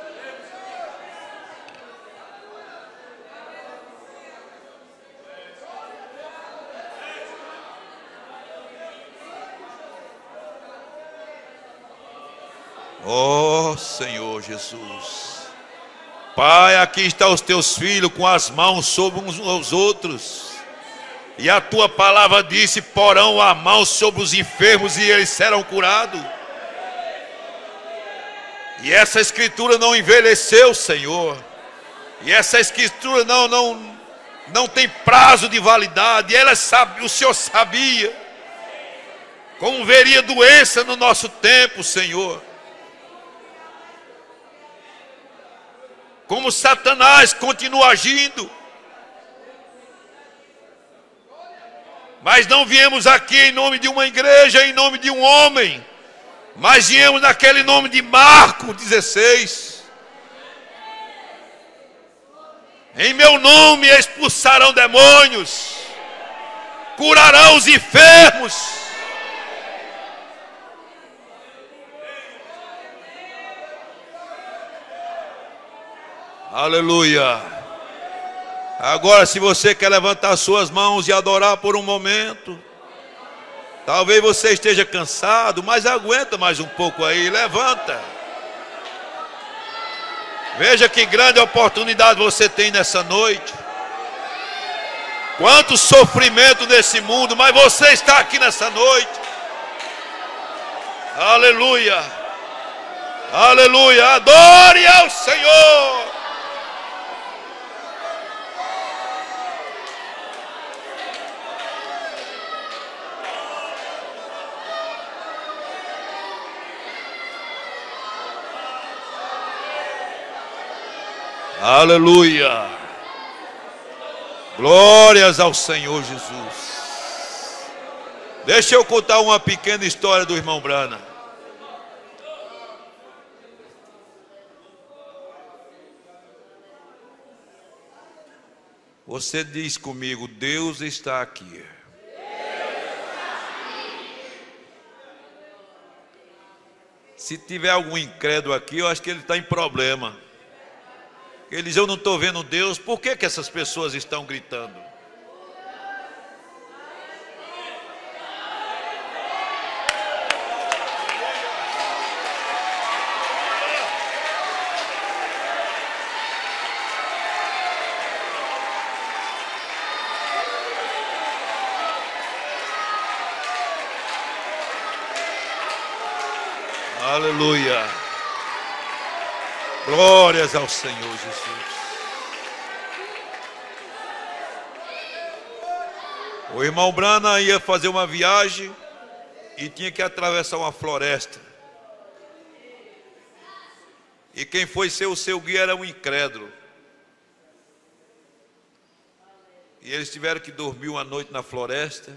Oh Senhor Jesus, Pai, aqui estão os teus filhos com as mãos sobre uns aos outros. E a tua palavra disse: porão a mão sobre os enfermos e eles serão curados. E essa escritura não envelheceu, Senhor. E essa escritura não tem prazo de validade. O Senhor sabia como veria doença no nosso tempo, Senhor. Como Satanás continua agindo. Mas não viemos aqui em nome de uma igreja, em nome de um homem, mas viemos naquele nome de Marcos 16. Em meu nome expulsarão demônios, curarão os enfermos. Aleluia. Agora, se você quer levantar suas mãos e adorar por um momento, talvez você esteja cansado, mas aguenta mais um pouco aí, levanta. Veja que grande oportunidade você tem nessa noite. Quanto sofrimento nesse mundo, mas você está aqui nessa noite. Aleluia. Aleluia. Adore ao Senhor. Aleluia. Glórias ao Senhor Jesus. Deixa eu contar uma pequena história do irmão Brana. Você diz comigo: Deus está aqui. Se tiver algum incrédulo aqui, eu acho que ele está em problema. Ele diz: eu não estou vendo Deus. Por que essas pessoas estão gritando? Aleluia. Glórias ao Senhor Jesus. O irmão Brana ia fazer uma viagem e tinha que atravessar uma floresta. E quem foi ser o seu guia era um incrédulo. E eles tiveram que dormir uma noite na floresta.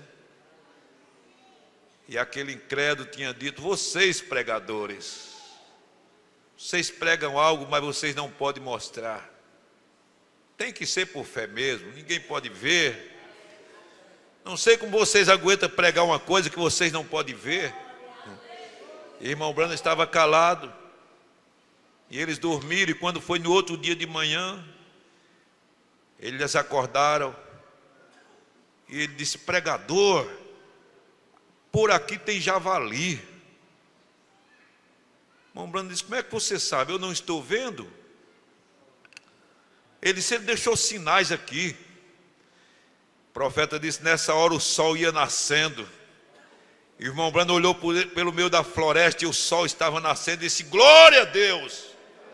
E aquele incrédulo tinha dito: vocês pregadores, vocês pregam algo, mas vocês não podem mostrar. Tem que ser por fé mesmo, ninguém pode ver. Não sei como vocês aguentam pregar uma coisa que vocês não podem ver. E irmão Brana estava calado. E eles dormiram, e quando foi no outro dia de manhã, eles acordaram. E ele disse: pregador, por aqui tem javali. Irmão Brana disse: como é que você sabe? Eu não estou vendo. Ele disse: ele deixou sinais aqui. O profeta disse: nessa hora o sol ia nascendo. E o irmão Brana olhou pelo meio da floresta e o sol estava nascendo e disse: glória a Deus.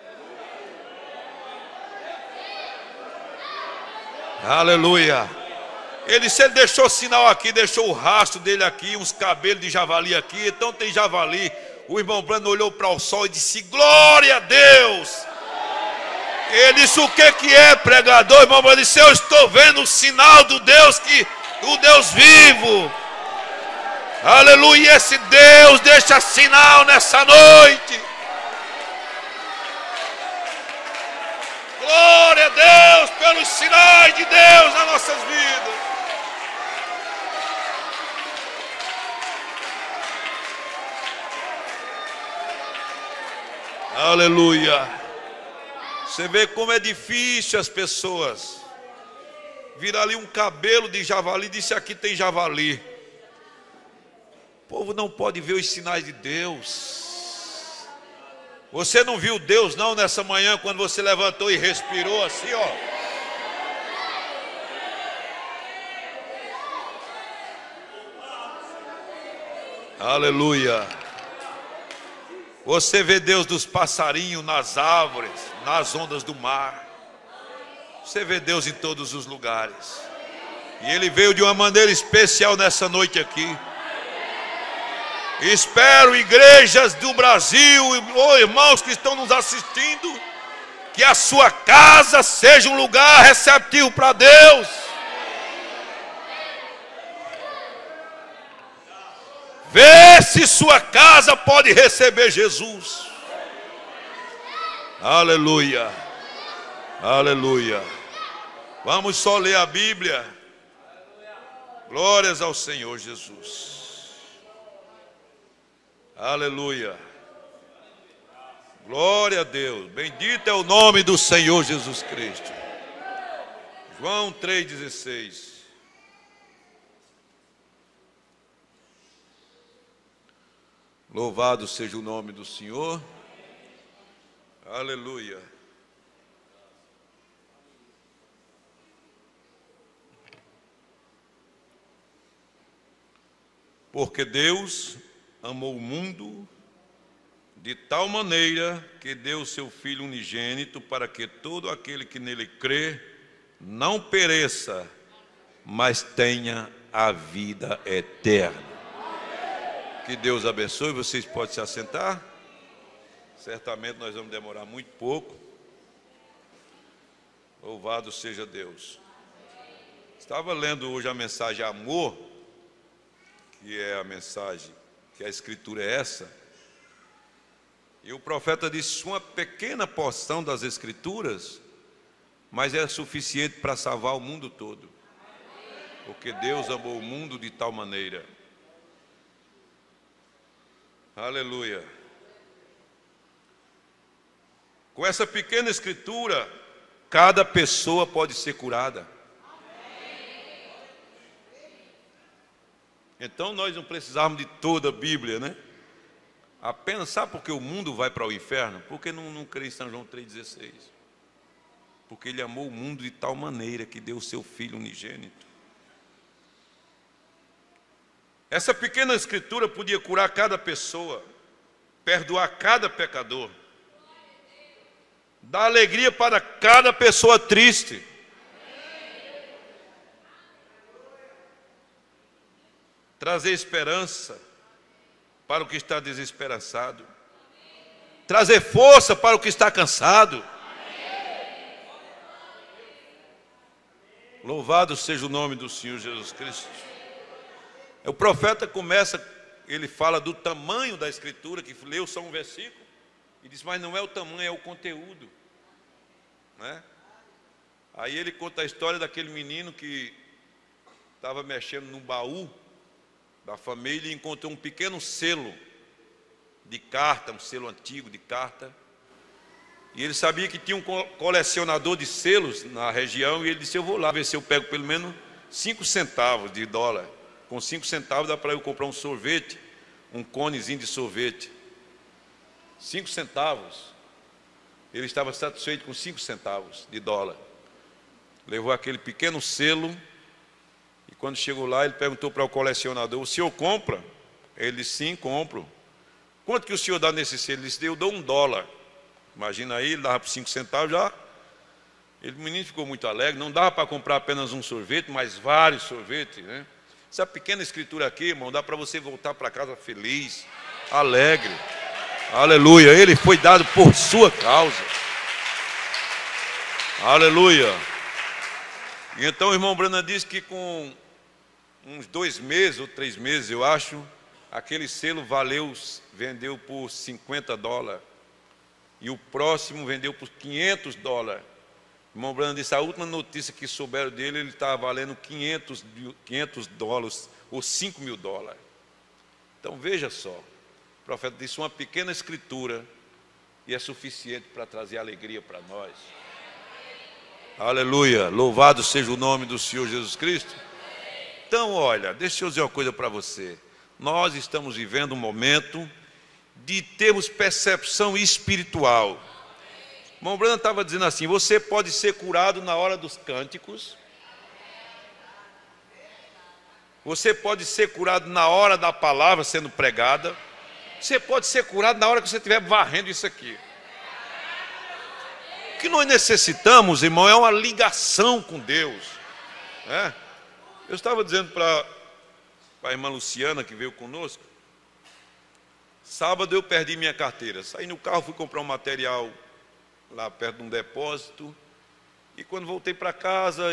Aleluia. Ele disse: ele deixou sinal aqui, deixou o rastro dele aqui, uns cabelos de javali aqui, então tem javali. O irmão Brana olhou para o sol e disse: glória a Deus. Ele disse: o que é, pregador? O irmão Brana disse: eu estou vendo o sinal do Deus vivo. Aleluia. E esse Deus deixa sinal nessa noite. Glória a Deus pelos sinais de Deus nas nossas vidas. Aleluia. Você vê como é difícil as pessoas. Vira ali um cabelo de javali, disse: aqui tem javali. O povo não pode ver os sinais de Deus. Você não viu Deus não nessa manhã, quando você levantou e respirou assim, ó. Aleluia. Você vê Deus dos passarinhos, nas árvores, nas ondas do mar. Você vê Deus em todos os lugares. E Ele veio de uma maneira especial nessa noite aqui. Espero, igrejas do Brasil, irmãos que estão nos assistindo, que a sua casa seja um lugar receptivo para Deus. Vê se sua casa pode receber Jesus. Aleluia. Aleluia. Vamos só ler a Bíblia. Glórias ao Senhor Jesus. Aleluia. Glória a Deus. Bendito é o nome do Senhor Jesus Cristo. João 3,16. Louvado seja o nome do Senhor. Aleluia. Porque Deus amou o mundo de tal maneira que deu o seu Filho unigênito para que todo aquele que nele crê não pereça, mas tenha a vida eterna. Que Deus abençoe. Vocês podem se assentar. Certamente nós vamos demorar muito pouco. Louvado seja Deus. Estava lendo hoje a mensagem Amor, que é a mensagem, que a escritura é essa. E o profeta disse: uma pequena porção das escrituras, mas é suficiente para salvar o mundo todo. Porque Deus amou o mundo de tal maneira. Aleluia. Com essa pequena escritura, cada pessoa pode ser curada. Então nós não precisamos de toda a Bíblia, né? Apenas, sabe por que o mundo vai para o inferno? Porque não crê em São João 3,16. Porque Ele amou o mundo de tal maneira que deu o seu Filho unigênito. Essa pequena escritura podia curar cada pessoa, perdoar cada pecador, dar alegria para cada pessoa triste, trazer esperança para o que está desesperançado, trazer força para o que está cansado. Louvado seja o nome do Senhor Jesus Cristo. O profeta começa, ele fala do tamanho da escritura, que leu só um versículo, e diz: mas não é o tamanho, é o conteúdo, né? Aí ele conta a história daquele menino que estava mexendo num baú da família e encontrou um pequeno selo de carta, um selo antigo de carta, e ele sabia que tinha um colecionador de selos na região, e ele disse: eu vou lá ver se eu pego pelo menos 5 centavos de dólar. Com 5 centavos dá para eu comprar um sorvete, um conezinho de sorvete. 5 centavos. Ele estava satisfeito com 5 centavos de dólar. Levou aquele pequeno selo, e quando chegou lá, ele perguntou para o colecionador: o senhor compra? Ele disse: sim, compro. Quanto que o senhor dá nesse selo? Ele disse: eu dou $1. Imagina aí, ele dava por 5 centavos já. O menino ficou muito alegre. Não dava para comprar apenas um sorvete, mas vários sorvetes, né? Essa pequena escritura aqui, irmão, dá para você voltar para casa feliz, alegre. Aleluia. Ele foi dado por sua causa. Aleluia. E então o irmão Branham disse que com uns 2 meses ou 3 meses, eu acho, aquele selo vendeu por $50. E o próximo vendeu por $500. O irmão Branham disse: a última notícia que souberam dele, ele estava valendo $500 ou $5.000. Então veja só, o profeta disse: uma pequena escritura, e é suficiente para trazer alegria para nós. Aleluia, louvado seja o nome do Senhor Jesus Cristo. Então olha, deixa eu dizer uma coisa para você. Nós estamos vivendo um momento de termos percepção espiritual. O irmão Branham estava dizendo assim: você pode ser curado na hora dos cânticos, Você pode ser curado na hora da palavra sendo pregada. Você pode ser curado na hora que você estiver varrendo isso aqui. O que nós necessitamos, irmão, é uma ligação com Deus. Eu estava dizendo para a irmã Luciana, que veio conosco, sábado eu perdi minha carteira. Saí no carro, fui comprar um material lá perto de um depósito. E quando voltei para casa,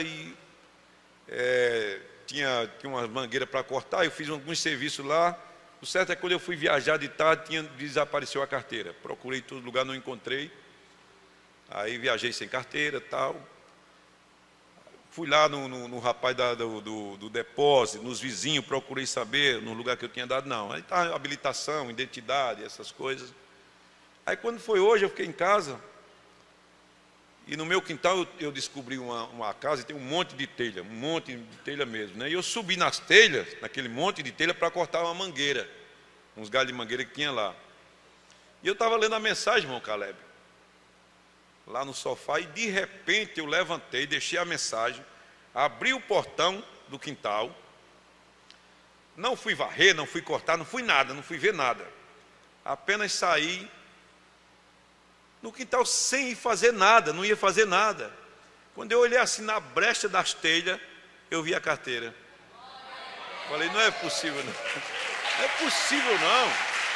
tinha uma mangueira para cortar, eu fiz alguns serviços lá. O certo é que quando eu fui viajar de tarde, desapareceu a carteira. Procurei em todo lugar, não encontrei. Aí viajei sem carteira, tal. Fui lá no rapaz do depósito, nos vizinhos, procurei saber no lugar que eu tinha dado. Não, aí está habilitação, identidade, essas coisas. Aí quando foi hoje, eu fiquei em casa. E no meu quintal eu descobri uma casa e tem um monte de telha mesmo, né? E eu subi nas telhas, naquele monte de telha, para cortar uma mangueira, uns galhos de mangueira que tinha lá. E eu estava lendo a mensagem, irmão Caleb, lá no sofá, e de repente eu levantei, deixei a mensagem, abri o portão do quintal, não fui varrer, não fui cortar, não fui nada, não fui ver nada. Apenas saí no quintal sem fazer nada, não ia fazer nada. Quando eu olhei assim na brecha das telhas, eu vi a carteira. Falei, não é possível não. Não é possível não.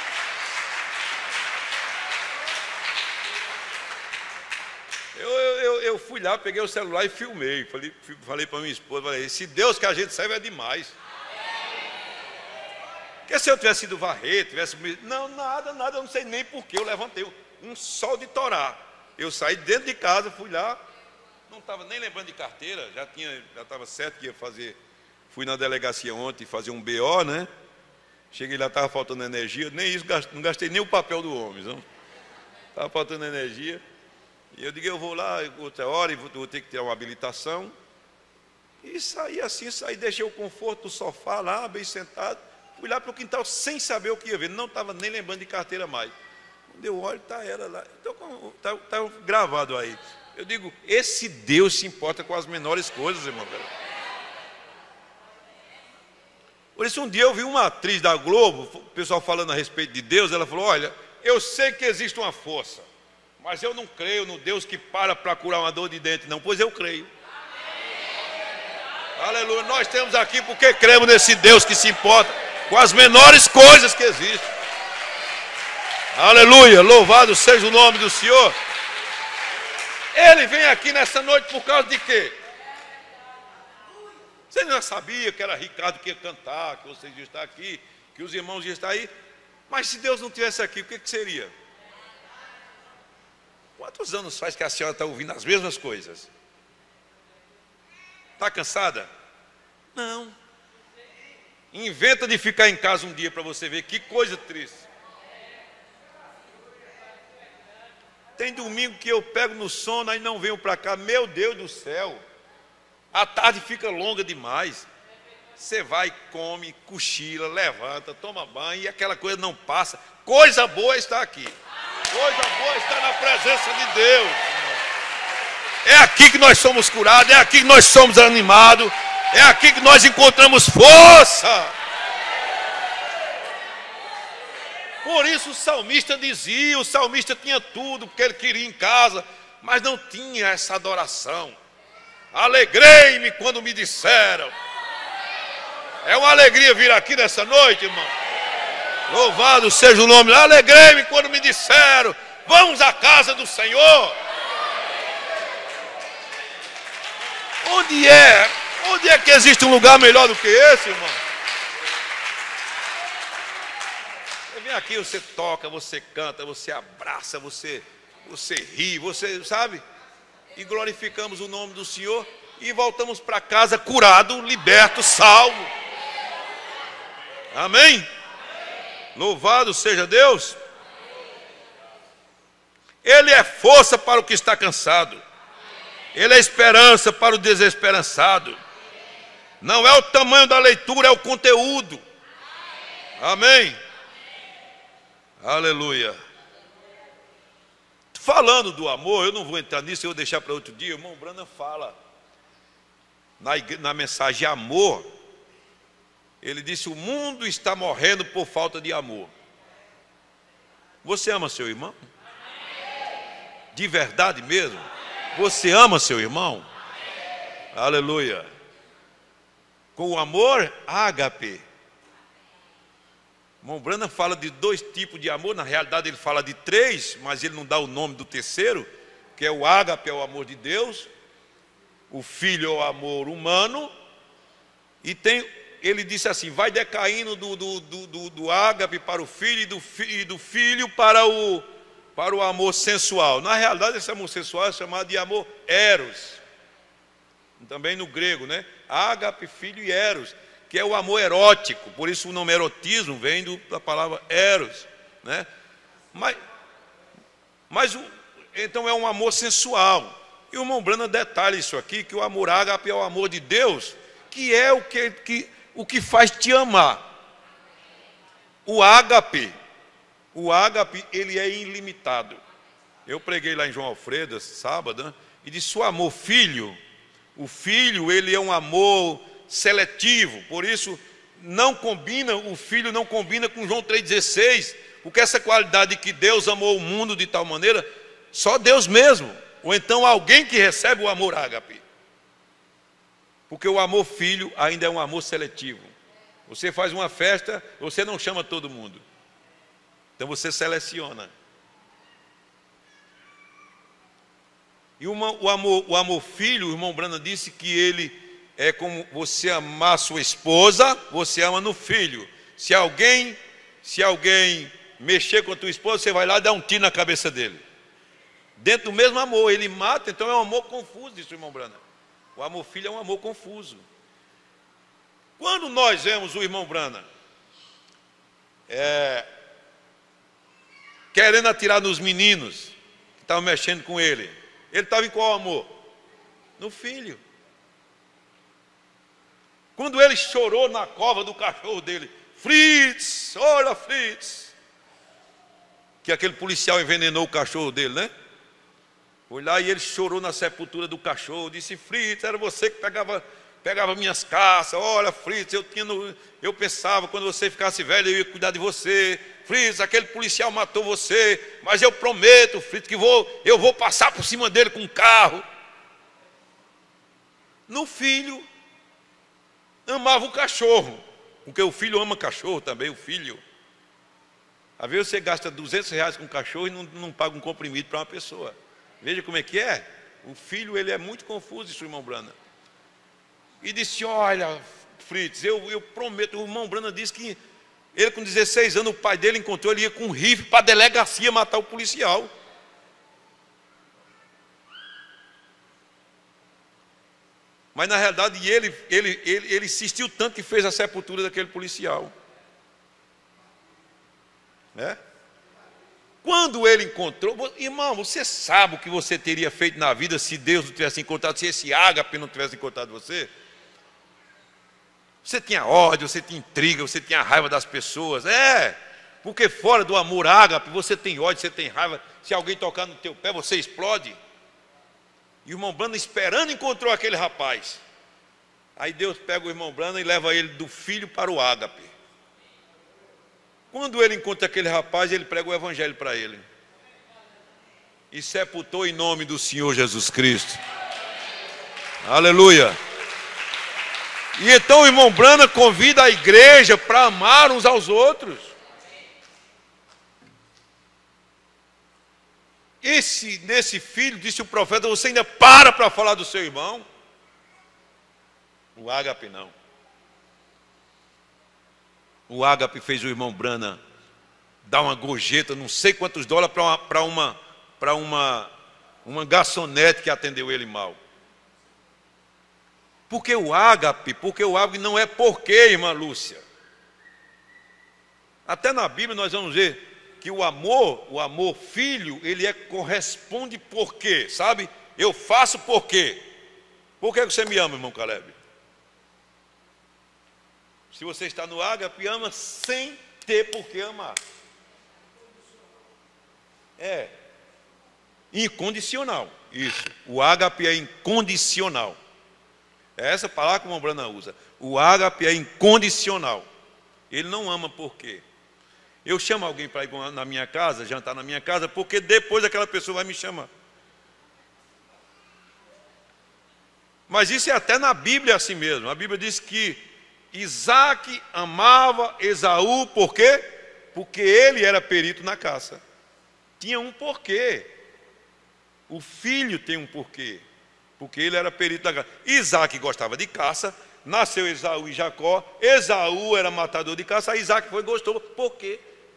Eu fui lá, peguei o celular e filmei. Falei para minha esposa, esse Deus que a gente serve é demais. Porque se eu tivesse ido varrer, não, nada, eu não sei nem porquê, eu levantei um sol de torar. Eu saí dentro de casa, fui lá, não estava nem lembrando de carteira, já estava certo que ia fazer. Fui na delegacia ontem fazer um BO, né? Cheguei lá, estava faltando energia, nem isso, não gastei nem o papel do homem, não. Estava faltando energia. E eu digo, eu vou lá outra hora e vou ter que tirar uma habilitação. E saí assim, deixei o conforto do sofá lá, bem sentado. Fui lá para o quintal sem saber o que ia ver, não estava nem lembrando de carteira mais. Quando eu olho, está ela lá, está gravado aí. Eu digo, esse Deus se importa com as menores coisas, irmão. Por isso um dia eu vi uma atriz da Globo, o pessoal falando a respeito de Deus, ela falou, olha, eu sei que existe uma força, mas eu não creio no Deus que para curar uma dor de dente, não, pois eu creio. Aleluia, nós temos aqui porque cremos nesse Deus que se importa com as menores coisas que existem. Aleluia, louvado seja o nome do Senhor. Ele vem aqui nessa noite por causa de quê? Você já sabia que era Ricardo que ia cantar, que vocês iam estar aqui, que os irmãos iam estar aí. Mas se Deus não estivesse aqui, o que seria? Quantos anos faz que a senhora está ouvindo as mesmas coisas? Está cansada? Não. Inventa de ficar em casa um dia para você ver que coisa triste. Tem domingo que eu pego no sono, aí não venho para cá. Meu Deus do céu. A tarde fica longa demais. Você vai, come, cochila, levanta, toma banho e aquela coisa não passa. Coisa boa está aqui. Coisa boa está na presença de Deus. É aqui que nós somos curados, é aqui que nós somos animados, é aqui que nós encontramos força. Por isso o salmista dizia, o salmista tinha tudo, porque ele queria em casa, mas não tinha essa adoração. Alegrei-me quando me disseram. É uma alegria vir aqui nessa noite, irmão. Louvado seja o nome. Alegrei-me quando me disseram, vamos à casa do Senhor. Onde é que existe um lugar melhor do que esse, irmão? Você vem aqui, você toca, você canta, você abraça, você ri, você sabe? E glorificamos o nome do Senhor e voltamos para casa curado, liberto, salvo. Amém? Louvado seja Deus. Ele é força para o que está cansado. Ele é esperança para o desesperançado. Não é o tamanho da leitura, é o conteúdo. Amém? Aleluia. Falando do amor, eu não vou entrar nisso, eu vou deixar para outro dia. O irmão Branham fala na mensagem amor. Ele disse: o mundo está morrendo por falta de amor. Você ama seu irmão? De verdade mesmo? Você ama seu irmão? Aleluia. Com o amor ágape. Irmão Branham fala de 2 tipos de amor. Na realidade ele fala de 3, mas ele não dá o nome do terceiro, que é o ágape, é o amor de Deus. O filho é o amor humano. E ele disse assim: vai decaindo do ágape para o filho, e do filho para o amor sensual. Na realidade esse amor sensual é chamado de amor eros. Também no grego, né? Ágape, filho, e eros, que é o amor erótico. Por isso o nome erotismo vem da palavra eros, né? Então é um amor sensual. E o irmão Branham detalha isso aqui, que o amor ágape é o amor de Deus, que é o que faz te amar. O ágape, ele é ilimitado. Eu preguei lá em João Alfredo sábado, né? E disse: o amor filho, o filho, ele é um amor seletivo. Por isso não combina, o filho não combina com João 3,16, porque essa qualidade de que Deus amou o mundo de tal maneira, só Deus mesmo, ou então alguém que recebe o amor ágape. Porque o amor filho ainda é um amor seletivo. Você faz uma festa, você não chama todo mundo, então você seleciona. E o amor filho, o irmão Branham disse que ele é como você amar sua esposa, você ama no filho. Se alguém mexer com a tua esposa, você vai lá e dá um tiro na cabeça dele. Dentro do mesmo amor, ele mata, então é um amor confuso, disse o irmão Branham. O amor filho é um amor confuso. Quando nós vemos o irmão Branham querendo atirar nos meninos que estavam mexendo com ele estava em qual amor? No filho. Quando ele chorou na cova do cachorro dele: Fritz, olha Fritz, que aquele policial envenenou o cachorro dele, né? Foi lá e ele chorou na sepultura do cachorro, disse: Fritz, era você que pegava minhas caças. Olha Fritz, eu pensava, quando você ficasse velho, eu ia cuidar de você. Fritz, aquele policial matou você, mas eu prometo, Fritz, que eu vou passar por cima dele com um carro. No filho, amava o cachorro, porque o filho ama cachorro também, o filho. Às vezes você gasta R$200 com cachorro e não paga um comprimido para uma pessoa. Veja como é que é. O filho, ele é muito confuso, isso, irmão Branham. E disse: olha Fritz, eu prometo. O irmão Branham disse que ele, com 16 anos, o pai dele encontrou, ele ia com um rifle para a delegacia matar o policial. Mas na realidade ele insistiu tanto que fez a sepultura daquele policial, né? Quando ele encontrou, irmão, você sabe o que você teria feito na vida se Deus não tivesse encontrado, se esse ágape não tivesse encontrado você? Você tinha ódio, você tinha intriga, você tinha raiva das pessoas. Porque fora do amor ágape, você tem ódio, você tem raiva. Se alguém tocar no teu pé, você explode. E o irmão Branham, esperando, encontrou aquele rapaz. Aí Deus pega o irmão Branham e leva ele do filho para o ágape. Quando ele encontra aquele rapaz, ele prega o evangelho para ele. E sepultou em nome do Senhor Jesus Cristo. Aleluia. E então o irmão Branham convida a igreja para amar uns aos outros. Nesse filho, disse o profeta, você ainda para falar do seu irmão? O ágape não. O ágape fez o irmão Branham dar uma gorjeta, não sei quantos dólares, para uma garçonete que atendeu ele mal. Porque o ágape não é porquê, irmã Lúcia. Até na Bíblia nós vamos ver que o amor filho, ele corresponde por quê, sabe? Eu faço por quê? Por que você me ama, irmão Caleb? Se você está no ágape, ama sem ter por que amar. É incondicional, isso. O ágape é incondicional. É essa palavra que o irmão Branham usa. O ágape é incondicional. Ele não ama por quê? Eu chamo alguém para ir na minha casa, jantar na minha casa, porque depois aquela pessoa vai me chamar. Mas isso é até na Bíblia assim mesmo. A Bíblia diz que Isaac amava Esaú, por quê? Porque ele era perito na caça. Tinha um porquê. O filho tem um porquê. Porque ele era perito na caça. Isaac gostava de caça, nasceu Esaú e Jacó. Esaú era matador de caça, aí Isaac foi e gostou. Por quê?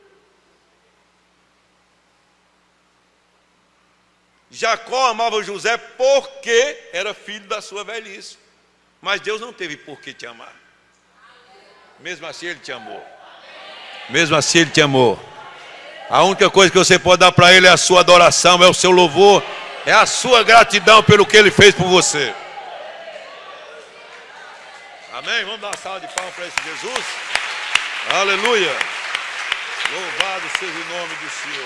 Jacó amava José porque era filho da sua velhice. Mas Deus não teve por que te amar. Mesmo assim Ele te amou. Mesmo assim Ele te amou. A única coisa que você pode dar para Ele é a sua adoração, é o seu louvor, é a sua gratidão pelo que Ele fez por você. Amém? Vamos dar uma salva de palmas para esse Jesus? Aleluia! Louvado seja o nome do Senhor.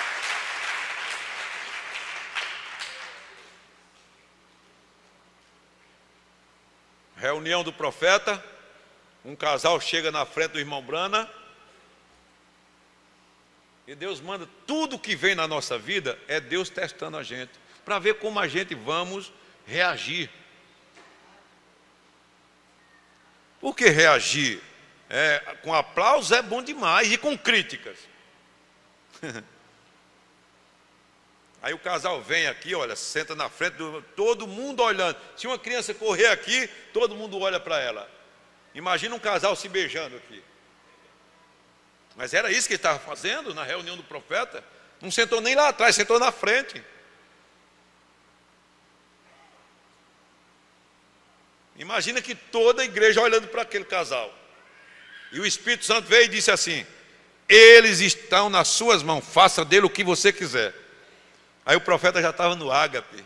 Reunião do profeta. Um casal chega na frente do irmão Brana. E Deus manda tudo que vem na nossa vida, é Deus testando a gente, para ver como a gente vamos reagir. Por que reagir? Com aplausos é bom demais, e com críticas. Aí o casal vem aqui, olha, senta na frente, todo mundo olhando. Se uma criança correr aqui, todo mundo olha para ela. Imagina um casal se beijando aqui. Mas era isso que ele estava fazendo na reunião do profeta. Não sentou nem lá atrás, sentou na frente. Imagina que toda a igreja olhando para aquele casal. E o Espírito Santo veio e disse assim: eles estão nas suas mãos, faça dele o que você quiser. Aí o profeta já estava no ágape.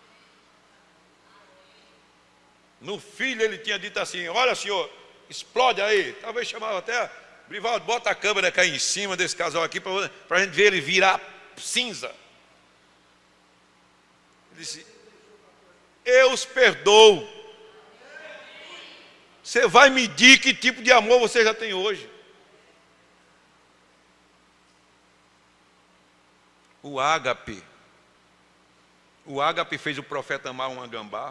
No filho ele tinha dito assim: olha, senhor, explode aí. Talvez chamava até: Brivaldo, bota a câmera cá em cima desse casal aqui para a gente ver ele virar cinza. Ele disse: eu os perdoo. Você vai medir que tipo de amor você já tem hoje. O ágape fez o profeta amar uma gambá.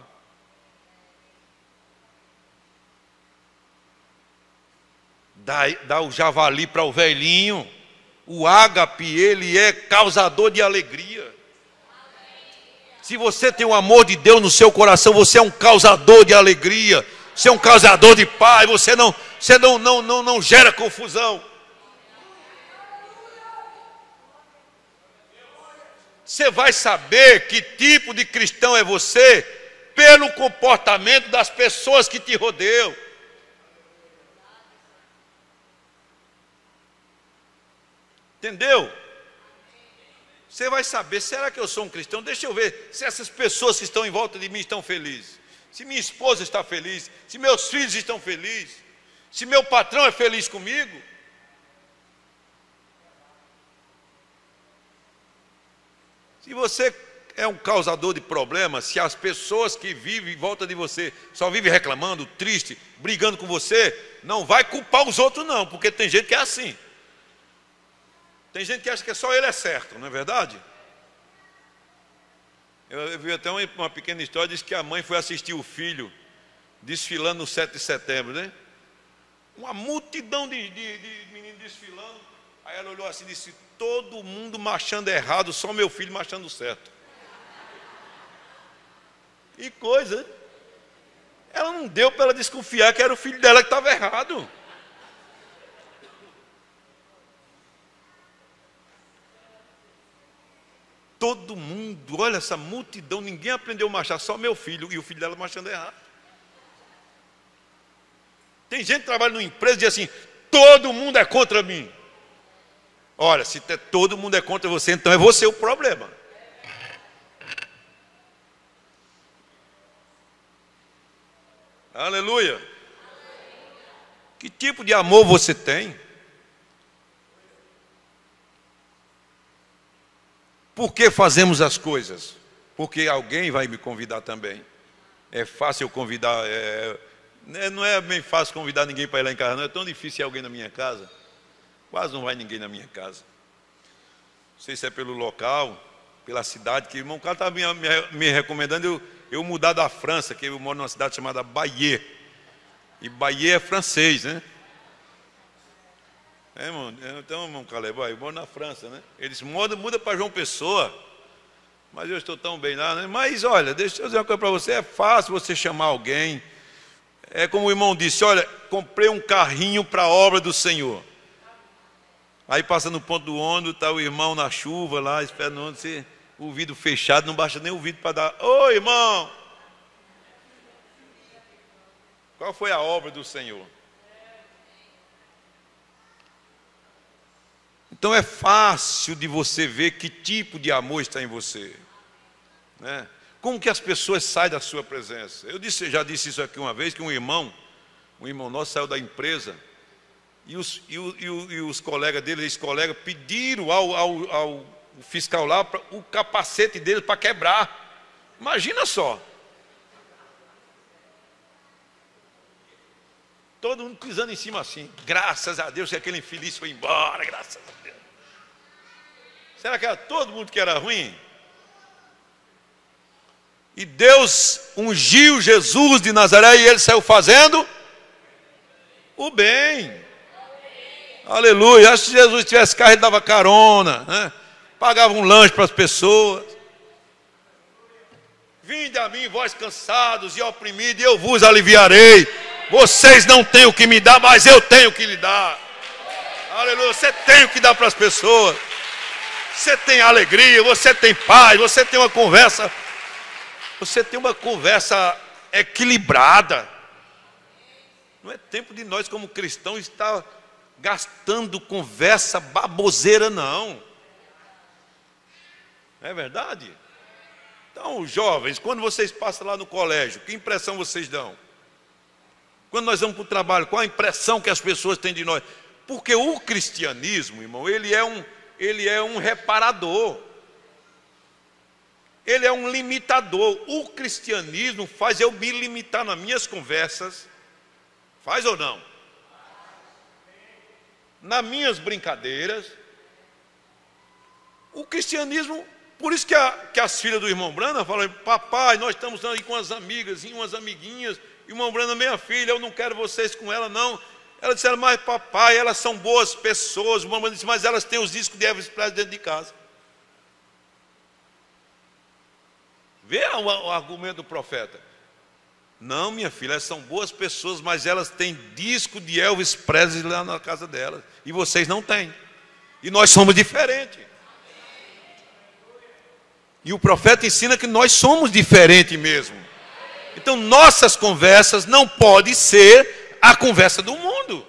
Dá o javali para o velhinho. O ágape, ele é causador de alegria. Se você tem o amor de Deus no seu coração, você é um causador de alegria. Você é um causador de paz. Você não gera confusão. Você vai saber que tipo de cristão é você pelo comportamento das pessoas que te rodeiam. Entendeu? Você vai saber, será que eu sou um cristão? Deixa eu ver se essas pessoas que estão em volta de mim estão felizes. Se minha esposa está feliz, se meus filhos estão felizes, se meu patrão é feliz comigo. Se você é um causador de problemas, se as pessoas que vivem em volta de você só vivem reclamando, triste, brigando com você, não vai culpar os outros não, porque tem gente que é assim. Tem gente que acha que só ele é certo, não é verdade? Eu vi até uma pequena história, diz que a mãe foi assistir o filho desfilando no 7 de setembro, né? Uma multidão de meninos desfilando. Aí ela olhou assim e disse: todo mundo marchando errado, só meu filho marchando certo. E coisa, ela não deu para ela desconfiar que era o filho dela que estava errado. Todo mundo, olha essa multidão, ninguém aprendeu a marchar, só meu filho, e o filho dela marchando errado. Tem gente que trabalha numa empresa e diz assim: todo mundo é contra mim. Olha, se todo mundo é contra você, então é você o problema. Aleluia. Que tipo de amor você tem? Por que fazemos as coisas? Porque alguém vai me convidar também. É fácil eu convidar Não é bem fácil convidar ninguém para ir lá em casa, não é tão difícil ir alguém na minha casa. Quase não vai ninguém na minha casa. Não sei se é pelo local, pela cidade, que o cara estava me recomendando eu mudar da França, que eu moro numa cidade chamada Bayeux. E Bayeux é francês, né? Então, irmão Caleb, eu moro na França, né? Eles muda para João Pessoa, mas eu estou tão bem lá, né? Mas olha, deixa eu dizer uma coisa para você, é fácil você chamar alguém. É como o irmão disse, olha, comprei um carrinho para a obra do Senhor. Aí passa no ponto do ônibus, está o irmão na chuva lá, esperando o ônibus, o vidro fechado, não baixa nem o vidro para dar, ô irmão! Qual foi a obra do Senhor? Então é fácil de você ver que tipo de amor está em você, né? Como que as pessoas saem da sua presença? Eu já disse isso aqui uma vez, que um irmão nosso saiu da empresa e os colegas dele, ex-colegas, pediram ao fiscal lá o capacete dele para quebrar. Imagina só. Todo mundo pisando em cima assim. Graças a Deus que aquele infeliz foi embora, graças a Deus. Será que era todo mundo que era ruim? E Deus ungiu Jesus de Nazaré e ele saiu fazendo o bem. Aleluia. Acho que se Jesus tivesse carro, ele dava carona, né? Pagava um lanche para as pessoas. Vinde a mim, vós cansados e oprimidos, e eu vos aliviarei. Vocês não têm o que me dar, mas eu tenho o que lhe dar. Aleluia. Você tem o que dar para as pessoas. Você tem alegria, você tem paz, você tem uma conversa. Você tem uma conversa equilibrada. Não é tempo de nós, como cristãos, estar gastando conversa baboseira, não. Não é verdade? Então, jovens, quando vocês passam lá no colégio, que impressão vocês dão? Quando nós vamos para o trabalho, qual a impressão que as pessoas têm de nós? Porque o cristianismo, irmão, ele é um reparador. Ele é um limitador. O cristianismo faz eu me limitar nas minhas conversas. Faz ou não? Nas minhas brincadeiras. O cristianismo, por isso que as filhas do irmão Brana falam, papai, nós estamos aí com as amigas e umas amiguinhas, e o irmão Brana, minha filha, eu não quero vocês com ela, não. Elas disseram, mas papai, elas são boas pessoas. O irmão Brana disse, mas elas têm os discos de Elvis Presley dentro de casa. Vê o argumento do profeta. Não, minha filha, elas são boas pessoas, mas elas têm disco de Elvis Presley lá na casa delas. E vocês não têm. E nós somos diferentes. E o profeta ensina que nós somos diferentes mesmo. Então nossas conversas não podem ser a conversa do mundo.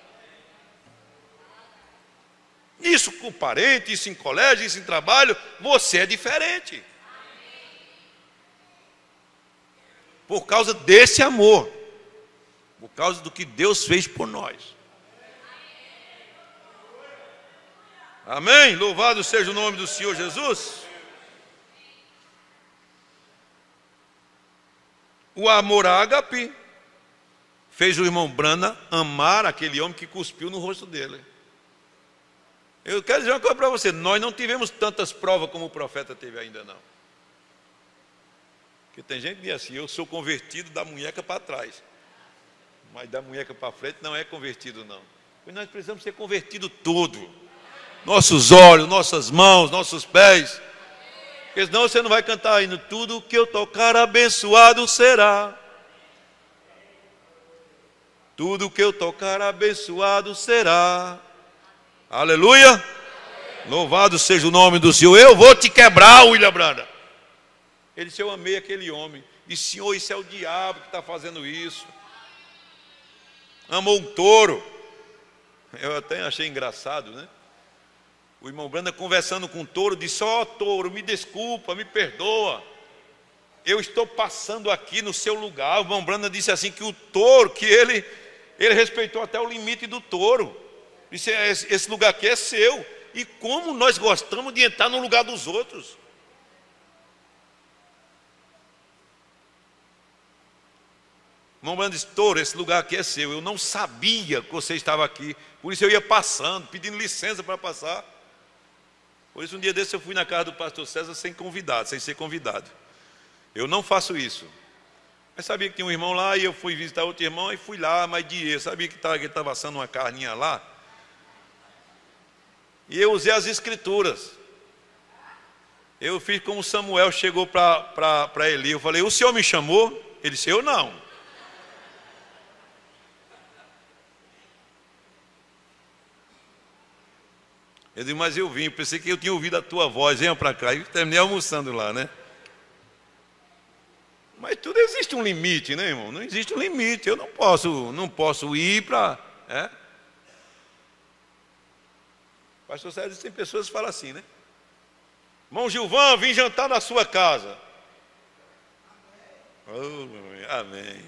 Isso com parente, isso em colégio, isso em trabalho, você é diferente. Por causa desse amor, por causa do que Deus fez por nós. Amém? Louvado seja o nome do Senhor Jesus. O amor ágape fez o irmão Brana amar aquele homem que cuspiu no rosto dele. Eu quero dizer uma coisa para você, nós não tivemos tantas provas como o profeta teve ainda não. Porque tem gente que diz assim, eu sou convertido da munheca para trás. Mas da munheca para frente não é convertido não. Porque nós precisamos ser convertido todo. Nossos olhos, nossas mãos, nossos pés. Porque senão você não vai cantar ainda, tudo que eu tocar abençoado será. Tudo que eu tocar abençoado será. Aleluia. Louvado seja o nome do Senhor. Eu vou te quebrar, William Brana. Ele disse, eu amei aquele homem. Disse, Senhor, isso é o diabo que está fazendo isso. Amou um touro. Eu até achei engraçado, né? O irmão Brana conversando com o touro, disse, ó touro, me desculpa, me perdoa. Eu estou passando aqui no seu lugar. O irmão Brana disse assim, que o touro, que ele respeitou até o limite do touro. Disse, esse lugar aqui é seu. E como nós gostamos de entrar no lugar dos outros. irmão Brando disse, Touro, esse lugar aqui é seu. Eu não sabia que você estava aqui. Por isso eu ia passando, pedindo licença para passar. Por isso um dia desse eu fui na casa do pastor César sem ser convidado. Eu não faço isso. Mas sabia que tinha um irmão lá e eu fui visitar outro irmão e fui lá, mas eu sabia que ele estava assando uma carninha lá. E eu usei as escrituras. Eu fiz como Samuel chegou para Eli. Eu falei, o senhor me chamou? Ele disse, eu não. Eu disse, mas eu vim, pensei que eu tinha ouvido a tua voz, venha para cá. E terminei almoçando lá, né? Mas tudo existe um limite, né, irmão? Não existe um limite. Eu não posso ir para... Pastor Sérgio, tem pessoas que falam assim, né? Irmão Gilvan, vim jantar na sua casa. Oh, amém.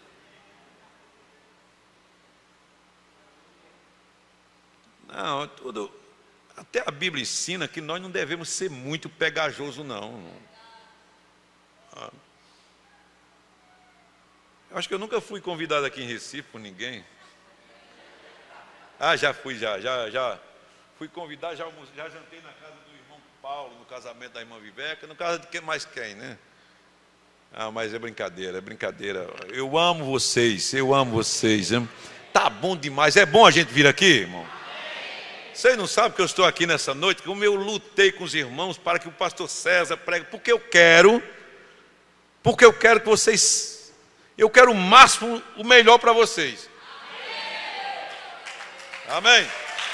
Não, tudo... Até a Bíblia ensina que nós não devemos ser muito pegajosos, não. Eu acho que eu nunca fui convidado aqui em Recife por ninguém. Já fui, já fui convidado, já jantei na casa do irmão Paulo, no casamento da irmã Viveca, no caso de quem mais quem, né? Mas é brincadeira. Eu amo vocês. Tá bom demais. É bom a gente vir aqui, irmão? Vocês não sabem que eu estou aqui nessa noite, como eu lutei com os irmãos para que o pastor César pregue, porque eu quero que vocês, eu quero o máximo, o melhor para vocês. Amém.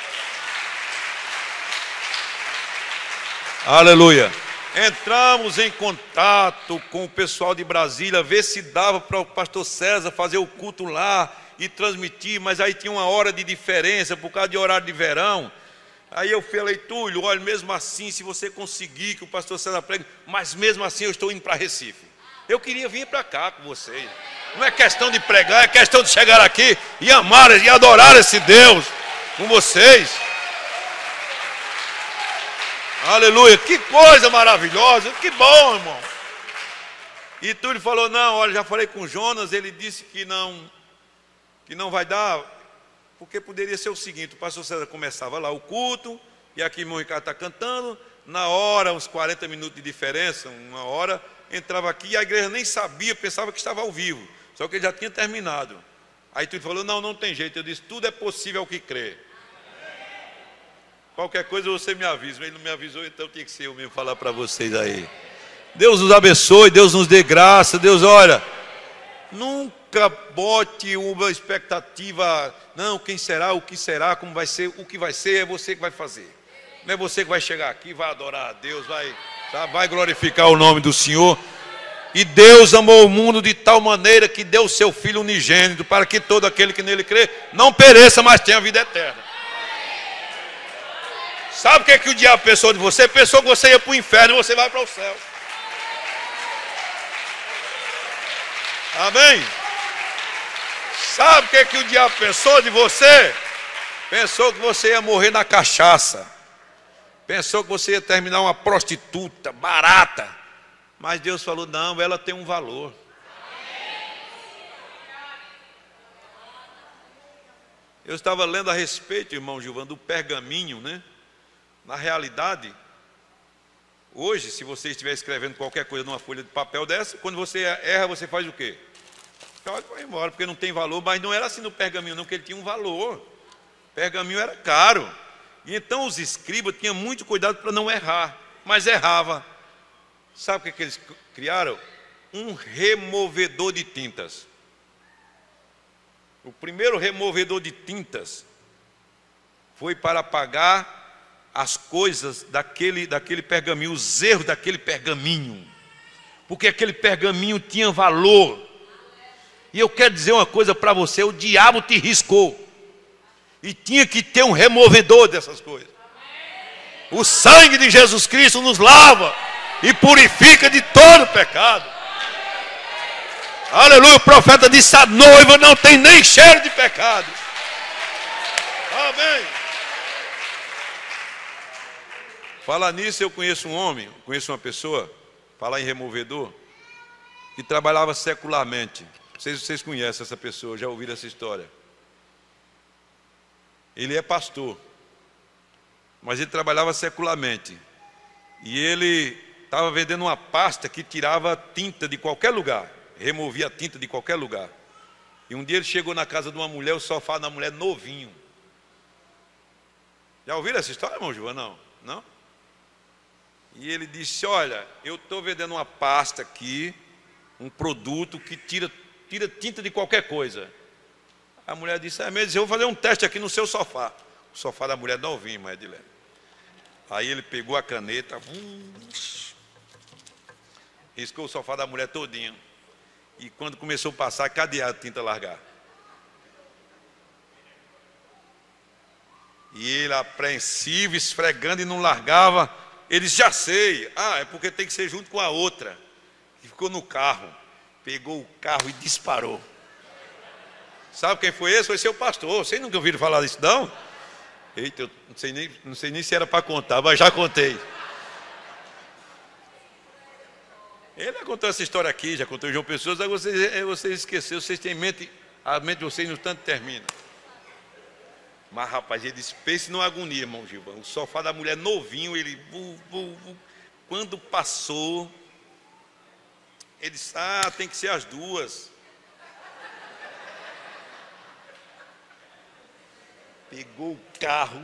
Aleluia. Entramos em contato com o pessoal de Brasília, ver se dava para o pastor César fazer o culto lá e transmitir, mas aí tinha uma hora de diferença por causa de horário de verão. Aí eu falei, Túlio, olha, mesmo assim, se você conseguir que o pastor César pregue, mas mesmo assim eu estou indo para Recife. Eu queria vir para cá com vocês. Não é questão de pregar, é questão de chegar aqui e amar e adorar esse Deus com vocês. Aleluia, que coisa maravilhosa, que bom, irmão. E Túlio falou, não, olha, já falei com o Jonas, ele disse que não vai dar, porque poderia ser o seguinte, o pastor César começava lá o culto, e aqui o irmão Ricardo está cantando, na hora, uns 40 minutos de diferença, uma hora, entrava aqui e a igreja nem sabia, pensava que estava ao vivo, só que ele já tinha terminado. Aí Túlio falou, não tem jeito, eu disse, tudo é possível ao que crê. Qualquer coisa você me avisa, ele não me avisou, então tinha que ser eu mesmo falar para vocês aí. Deus nos abençoe, Deus nos dê graça, Deus, olha, nunca bote uma expectativa, não, quem será, o que será, como vai ser, o que vai ser, é você que vai fazer. Não é você que vai chegar aqui, vai adorar a Deus, vai glorificar o nome do Senhor. E Deus amou o mundo de tal maneira que deu o seu Filho unigênito, para que todo aquele que nele crê, não pereça, mas tenha vida eterna. Sabe o que o diabo pensou de você? Pensou que você ia para o inferno e você vai para o céu. Amém? Sabe o que o diabo pensou de você? Pensou que você ia morrer na cachaça. Pensou que você ia terminar uma prostituta barata. Mas Deus falou, não, ela tem um valor. Eu estava lendo a respeito, irmão Gilvan, do pergaminho, né? Na realidade, hoje, se você estiver escrevendo qualquer coisa numa folha de papel dessa, quando você erra, você faz o quê? Vai embora, porque não tem valor, mas não era assim no pergaminho, não, porque ele tinha um valor. O pergaminho era caro. E então os escribas tinham muito cuidado para não errar, mas errava. Sabe o que eles criaram? Um removedor de tintas. O primeiro removedor de tintas foi para apagar as coisas daquele pergaminho, os erros daquele pergaminho, porque aquele pergaminho tinha valor. E eu quero dizer uma coisa para você, o diabo te riscou, e tinha que ter um removedor dessas coisas. O sangue de Jesus Cristo nos lava e purifica de todo pecado. Aleluia, o profeta disse, a noiva não tem nem cheiro de pecado. Amém. Falar nisso, eu conheço um homem, conheço uma pessoa, falar em removedor, que trabalhava secularmente. Não sei se vocês conhecem essa pessoa, já ouviram essa história. Ele é pastor, mas ele trabalhava secularmente. E ele estava vendendo uma pasta que tirava tinta de qualquer lugar, removia a tinta de qualquer lugar. E um dia ele chegou na casa de uma mulher, o sofá da mulher novinho. Já ouviram essa história, irmão Gilvan? Não? Não? E ele disse, olha, eu estou vendendo uma pasta aqui, um produto que tira tinta de qualquer coisa. A mulher disse, é mesmo, eu vou fazer um teste aqui no seu sofá. O sofá da mulher novinho, mas Edilene. Aí ele pegou a caneta, riscou o sofá da mulher todinho. E quando começou a passar, cadê a tinta largar? E ele apreensivo, esfregando e não largava. Ele disse, já sei. Ah, é porque tem que ser junto com a outra. E ficou no carro. Pegou o carro e disparou. Sabe quem foi esse? Foi seu pastor. Vocês nunca ouviram falar disso, não? Eita, eu não sei nem se era para contar, mas já contei. Ele já contou essa história aqui, já contou em João Pessoa, aí vocês esqueceram, vocês têm mente, a mente de vocês no tanto termina. Mas rapaz, ele disse, pense numa agonia, irmão Gilvan. O sofá da mulher novinho, ele quando passou, ele disse, ah, tem que ser as duas. Pegou o carro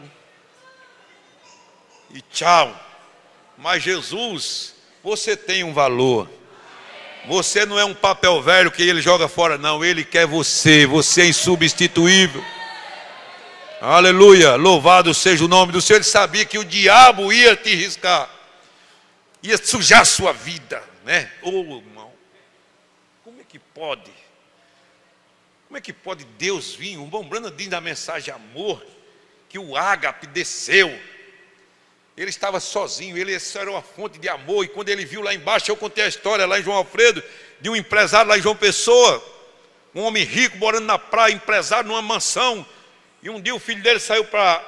e tchau. Mas Jesus, você tem um valor. Você não é um papel velho que ele joga fora, não. Ele quer você. Você é insubstituível. Aleluia. Louvado seja o nome do Senhor. Ele sabia que o diabo ia te riscar, ia sujar a sua vida, né? Ô irmão, como é que pode? Como é que pode Deus vir? O irmão Branham diz na mensagem amor que o ágape desceu. Ele estava sozinho, ele era uma fonte de amor. E quando ele viu lá embaixo, eu contei a história lá em João Alfredo, de um empresário lá em João Pessoa, um homem rico morando na praia, empresário numa mansão. E um dia o filho dele saiu para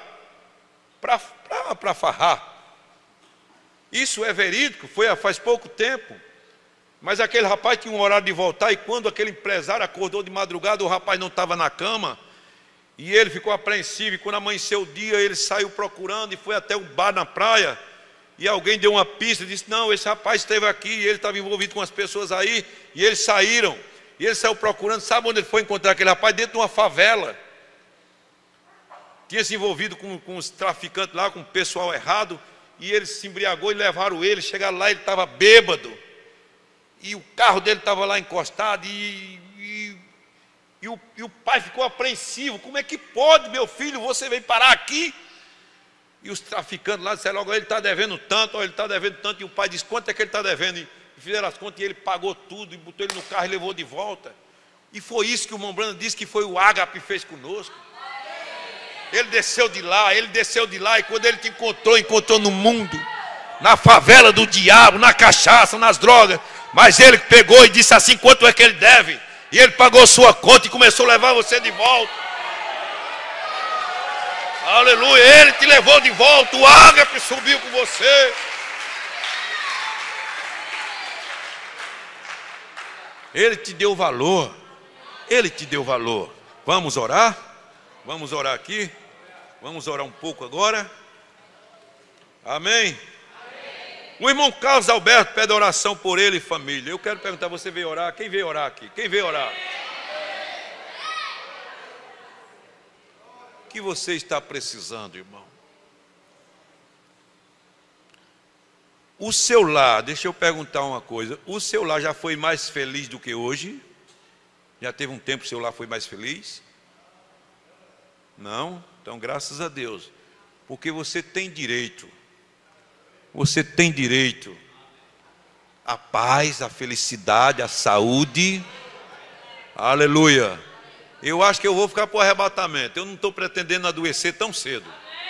farrar. Isso é verídico, foi faz pouco tempo. Mas aquele rapaz tinha um horário de voltar, e quando aquele empresário acordou de madrugada, o rapaz não estava na cama, e ele ficou apreensivo. E quando amanheceu o dia, ele saiu procurando e foi até o bar na praia, e alguém deu uma pista e disse, não, esse rapaz esteve aqui, e ele estava envolvido com as pessoas aí, e eles saíram, e ele saiu procurando. Sabe onde ele foi encontrar aquele rapaz? Dentro de uma favela. Tinha se envolvido com os traficantes lá, com o pessoal errado, e ele se embriagou e levaram ele. Chegaram lá, ele estava bêbado, e o carro dele estava lá encostado, e o pai ficou apreensivo. Como é que pode, meu filho, você veio parar aqui? E os traficantes lá disseram logo, ele está devendo tanto, ele está devendo tanto. E o pai disse, quanto é que ele está devendo? E fizeram as contas, e ele pagou tudo, e botou ele no carro e levou de volta. E foi isso que o irmão Branham disse que foi o ágape fez conosco. Ele desceu de lá, e quando ele te encontrou no mundo, na favela do diabo, na cachaça, nas drogas. Mas ele pegou e disse assim, quanto é que ele deve? E ele pagou sua conta e começou a levar você de volta. Aleluia, ele te levou de volta, o ágape subiu com você. Ele te deu valor. Ele te deu valor. Vamos orar? Vamos orar aqui? Vamos orar um pouco agora? Amém? O irmão Carlos Alberto pede oração por ele e família. Eu quero perguntar, você veio orar? Quem veio orar aqui? Quem veio orar? O que você está precisando, irmão? O seu lar, deixa eu perguntar uma coisa. O seu lar já foi mais feliz do que hoje? Já teve um tempo que o seu lar foi mais feliz? Não? Então graças a Deus. Porque você tem direito. Você tem direito à paz, à felicidade, à saúde. Aleluia. Eu acho que eu vou ficar para o arrebatamento. Eu não estou pretendendo adoecer tão cedo.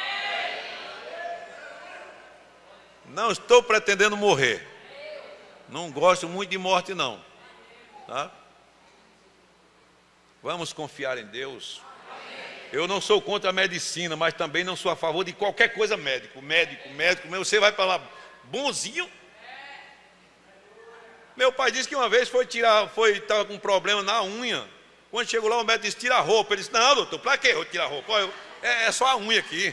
Não estou pretendendo morrer. Não gosto muito de morte, não. Tá? Vamos confiar em Deus. Eu não sou contra a medicina, mas também não sou a favor de qualquer coisa médico. Médico, mas você vai para lá bonzinho. Meu pai disse que uma vez estava com um problema na unha. Quando chegou lá, o médico disse: tira a roupa. Ele disse: não, doutor, para que eu tirar a roupa? É só a unha aqui.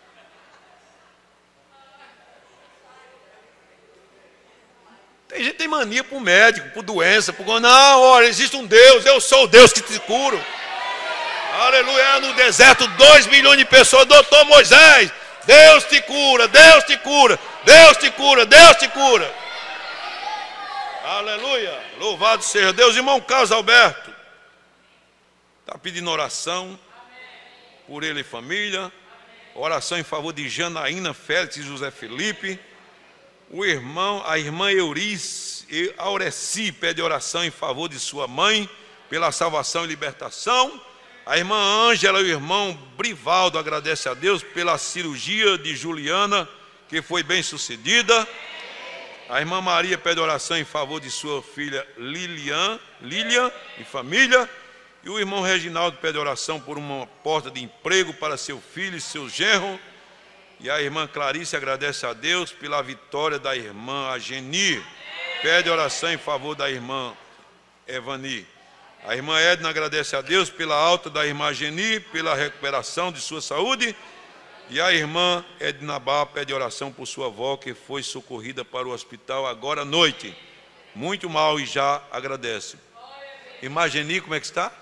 Tem gente que tem mania por médico, por doença, não, olha, existe um Deus, eu sou o Deus que te curo. Aleluia, no deserto 2 milhões de pessoas, doutor Moisés, Deus te cura, Deus te cura, Deus te cura, Deus te cura. Aleluia, louvado seja Deus. Irmão Carlos Alberto está pedindo oração por ele e família, oração em favor de Janaína Félix e José Felipe. A irmã Eurice e Aureci pede oração em favor de sua mãe, pela salvação e libertação. A irmã Ângela e o irmão Brivaldo agradecem a Deus pela cirurgia de Juliana, que foi bem sucedida. A irmã Maria pede oração em favor de sua filha Lilian e família. E o irmão Reginaldo pede oração por uma porta de emprego para seu filho e seu genro. E a irmã Clarice agradece a Deus pela vitória da irmã Ageni. Pede oração em favor da irmã Evani. A irmã Edna agradece a Deus pela alta da irmã Ageni, pela recuperação de sua saúde. E a irmã Edna Bar pede oração por sua avó, que foi socorrida para o hospital agora à noite. Muito mal, e já agradece. Irmã Ageni, como é que está?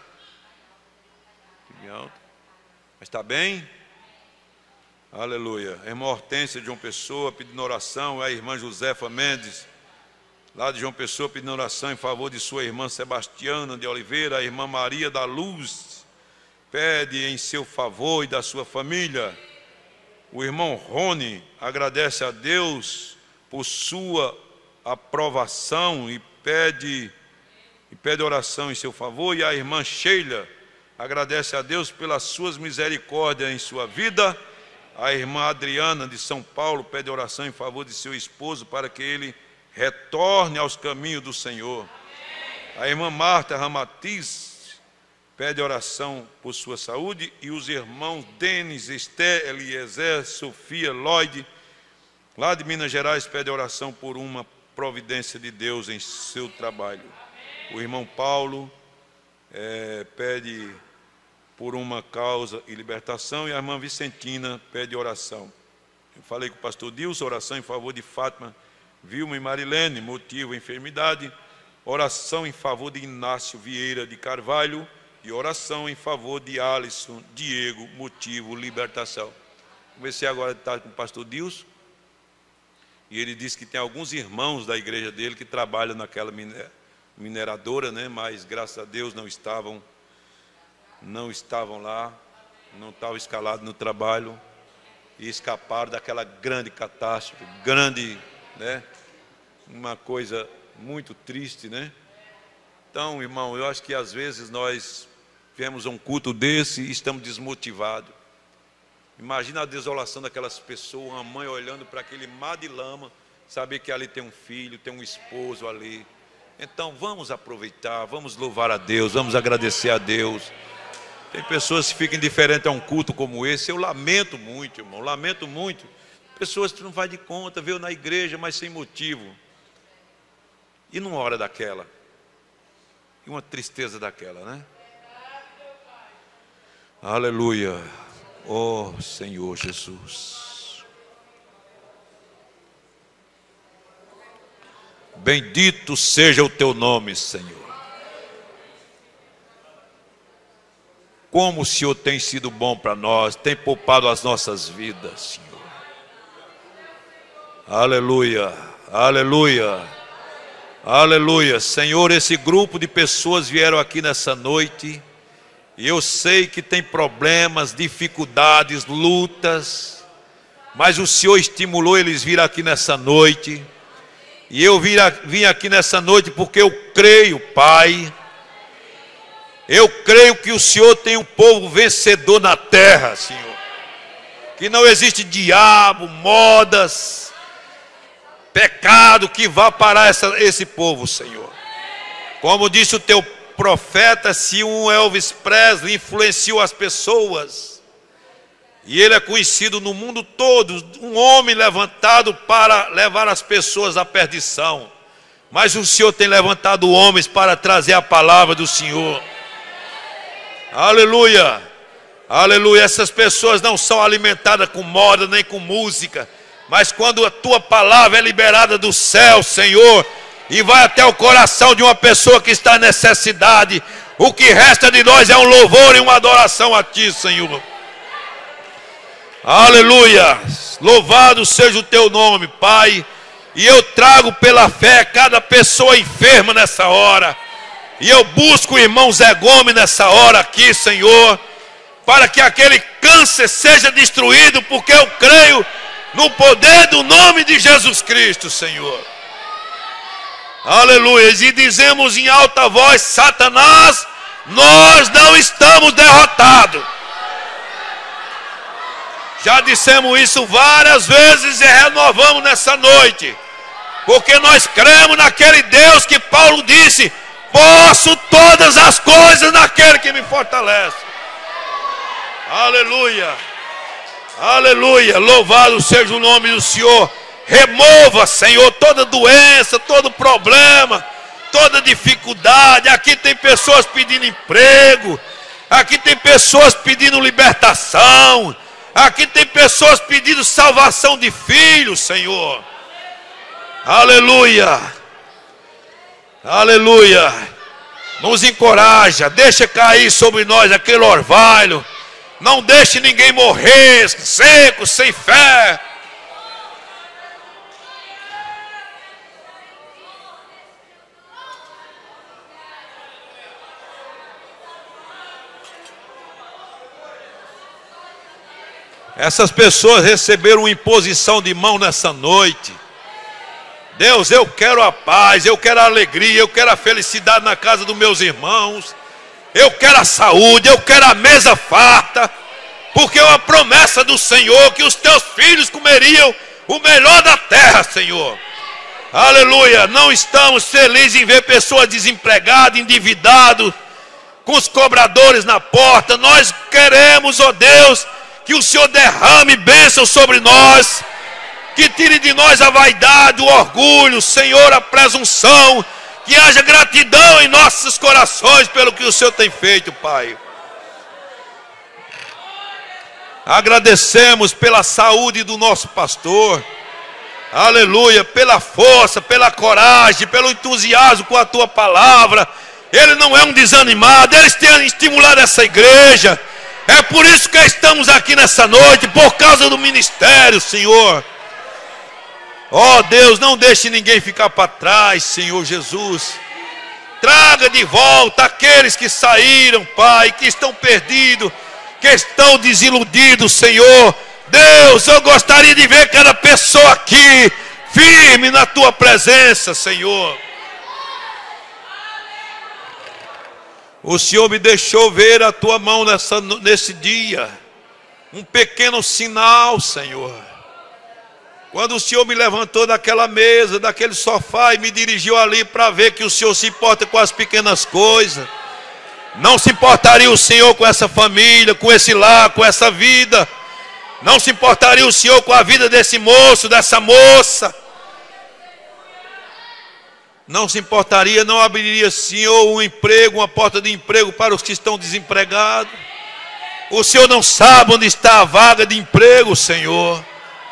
Mas está bem? Aleluia. A irmã Hortência de João Pessoa pedindo oração. A irmã Josefa Mendes, lá de João Pessoa, pedindo oração em favor de sua irmã Sebastiana de Oliveira. A irmã Maria da Luz pede em seu favor e da sua família. O irmão Rony agradece a Deus por sua aprovação e pede oração em seu favor. E a irmã Sheila agradece a Deus pelas suas misericórdias em sua vida. A irmã Adriana de São Paulo pede oração em favor de seu esposo para que ele retorne aos caminhos do Senhor. A irmã Marta Ramatiz pede oração por sua saúde. E os irmãos Denis, Esté, Eliezer, Sofia, Lloyd, lá de Minas Gerais, pede oração por uma providência de Deus em seu trabalho. O irmão Paulo pede por uma causa e libertação. E a irmã Vicentina pede oração. Eu falei com o pastor Dilson, oração em favor de Fátima, Vilma e Marilene, motivo enfermidade. Oração em favor de Inácio Vieira de Carvalho. E oração em favor de Alisson Diego, motivo libertação. Comecei agora a estar com o pastor Dilson, e ele disse que tem alguns irmãos da igreja dele que trabalham naquela mineradora, né? Mas graças a Deus não estavam lá, não estavam escalados no trabalho e escaparam daquela grande catástrofe, né? Uma coisa muito triste, né? Então, irmão, eu acho que às vezes nós vemos um culto desse e estamos desmotivados. Imagina a desolação daquelas pessoas, uma mãe olhando para aquele mar de lama, saber que ali tem um filho, tem um esposo ali. Então vamos aproveitar, vamos louvar a Deus, vamos agradecer a Deus. Tem pessoas que ficam indiferentes a um culto como esse. Eu lamento muito, irmão, lamento muito. Pessoas que não fazem de conta, veio na igreja, mas sem motivo. E numa hora daquela, e uma tristeza daquela, né? Aleluia. Oh Senhor Jesus, bendito seja o teu nome, Senhor. Como o Senhor tem sido bom para nós, tem poupado as nossas vidas, Senhor. Aleluia, aleluia, aleluia. Senhor, esse grupo de pessoas vieram aqui nessa noite, e eu sei que tem problemas, dificuldades, lutas, mas o Senhor estimulou eles vir aqui nessa noite. E eu vim aqui nessa noite porque eu creio, Pai. Eu creio que o Senhor tem um povo vencedor na terra, Senhor. Que não existe diabo, modas, pecado que vá parar esse povo, Senhor. Como disse o teu profeta, se um Elvis Presley influenciou as pessoas, e ele é conhecido no mundo todo, um homem levantado para levar as pessoas à perdição. mas o Senhor tem levantado homens para trazer a palavra do Senhor. Aleluia, aleluia. Essas pessoas não são alimentadas com moda nem com música, mas quando a tua palavra é liberada do céu, Senhor, e vai até o coração de uma pessoa que está em necessidade, o que resta de nós é um louvor e uma adoração a Ti, Senhor. Aleluia, louvado seja o Teu nome, Pai. E eu trago pela fé cada pessoa enferma nessa hora, e eu busco o irmão Zé Gomes nessa hora aqui, Senhor, para que aquele câncer seja destruído, porque eu creio no poder do nome de Jesus Cristo, Senhor. Aleluia. E dizemos em alta voz: Satanás, nós não estamos derrotados. Já dissemos isso várias vezes e renovamos nessa noite, porque nós cremos naquele Deus que Paulo disse: posso todas as coisas naquele que me fortalece. Aleluia, aleluia, louvado seja o nome do Senhor. Remova, Senhor, toda doença, todo problema, toda dificuldade. Aqui tem pessoas pedindo emprego, aqui tem pessoas pedindo libertação, aqui tem pessoas pedindo salvação de filhos, Senhor. Aleluia, aleluia. Nos encoraja, deixa cair sobre nós aquele orvalho. Não deixe ninguém morrer seco, sem fé. Essas pessoas receberam uma imposição de mão nessa noite. Deus, eu quero a paz, eu quero a alegria, eu quero a felicidade na casa dos meus irmãos. Eu quero a saúde, eu quero a mesa farta, porque é uma promessa do Senhor que os teus filhos comeriam o melhor da terra, Senhor. Aleluia. Não estamos felizes em ver pessoas desempregadas, endividadas, com os cobradores na porta. Nós queremos, ó Deus, que o Senhor derrame bênção sobre nós, que tire de nós a vaidade, o orgulho, Senhor, a presunção, que haja gratidão em nossos corações pelo que o Senhor tem feito, Pai. Agradecemos pela saúde do nosso pastor, aleluia, pela força, pela coragem, pelo entusiasmo com a tua palavra. Ele não é um desanimado, ele tem estimulado essa igreja. É por isso que estamos aqui nessa noite, por causa do ministério, Senhor. Ó Deus, não deixe ninguém ficar para trás, Senhor Jesus. Traga de volta aqueles que saíram, Pai, que estão perdidos, que estão desiludidos, Senhor. Deus, eu gostaria de ver cada pessoa aqui, firme na tua presença, Senhor. O Senhor me deixou ver a tua mão nesse dia, um pequeno sinal, Senhor. Quando o Senhor me levantou daquela mesa, daquele sofá e me dirigiu ali para ver que o Senhor se importa com as pequenas coisas. Não se importaria o Senhor com essa família, com esse lar, com essa vida. Não se importaria o Senhor com a vida desse moço, dessa moça. Não se importaria, não abriria, Senhor, um emprego, uma porta de emprego para os que estão desempregados. O Senhor não sabe onde está a vaga de emprego, Senhor.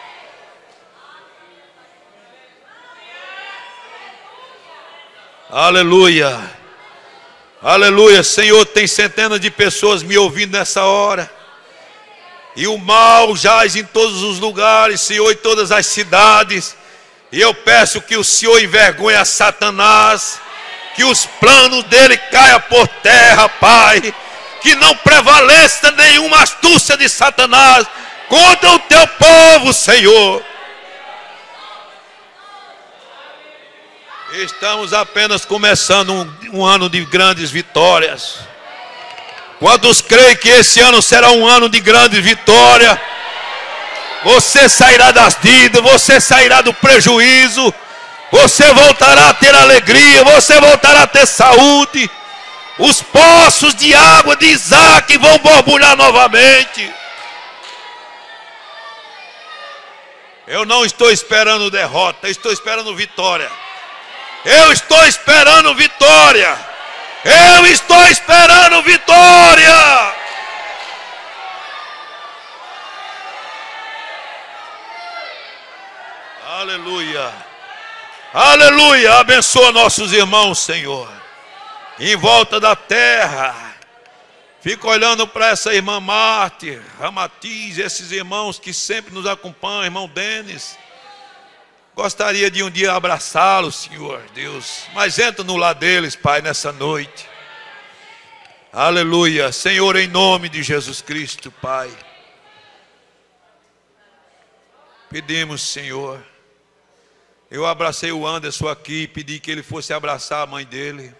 Aleluia, aleluia. Senhor, tem centenas de pessoas me ouvindo nessa hora, e o mal jaz em todos os lugares, Senhor, em todas as cidades. E eu peço que o Senhor envergonhe a Satanás, que os planos dele caiam por terra, Pai, que não prevaleça nenhuma astúcia de Satanás contra o teu povo, Senhor. Estamos apenas começando um ano de grandes vitórias. Quantos creem que esse ano será um ano de grande vitória? Você sairá das dívidas, você sairá do prejuízo, você voltará a ter alegria, você voltará a ter saúde. Os poços de água de Isaac vão borbulhar novamente. Eu não estou esperando derrota, estou esperando vitória. Eu estou esperando vitória. Eu estou esperando vitória. Aleluia. Aleluia. Abençoa nossos irmãos, Senhor, em volta da terra. Fico olhando para essa irmã Mártir, Ramatiz, esses irmãos que sempre nos acompanham, irmão Denis. Gostaria de um dia abraçá-los, Senhor Deus. Mas entra no lar deles, Pai, nessa noite. Aleluia. Senhor, em nome de Jesus Cristo, Pai. Pedimos, Senhor. Eu abracei o Anderson aqui e pedi que ele fosse abraçar a mãe dele.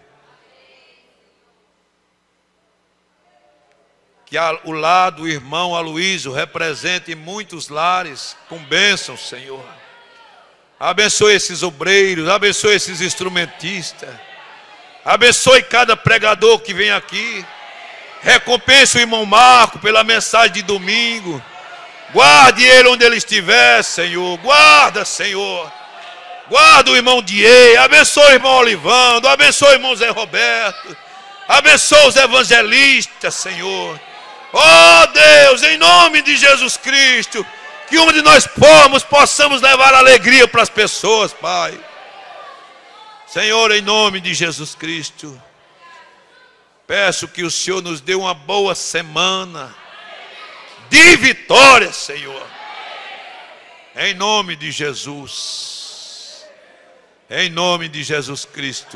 Que o lar do irmão Aloísio represente muitos lares com bênçãos, Senhor. Abençoe esses obreiros, abençoe esses instrumentistas. Abençoe cada pregador que vem aqui. Recompense o irmão Marco pela mensagem de domingo. Guarde ele onde ele estiver, Senhor. Guarda, Senhor. Guarda o irmão Diei. Abençoe o irmão Olivando. Abençoe o irmão Zé Roberto. Abençoe os evangelistas, Senhor. Oh Deus, em nome de Jesus Cristo, que onde nós formos possamos levar alegria para as pessoas, Pai. Senhor, em nome de Jesus Cristo, peço que o Senhor nos dê uma boa semana de vitória, Senhor. Em nome de Jesus. Em nome de Jesus Cristo.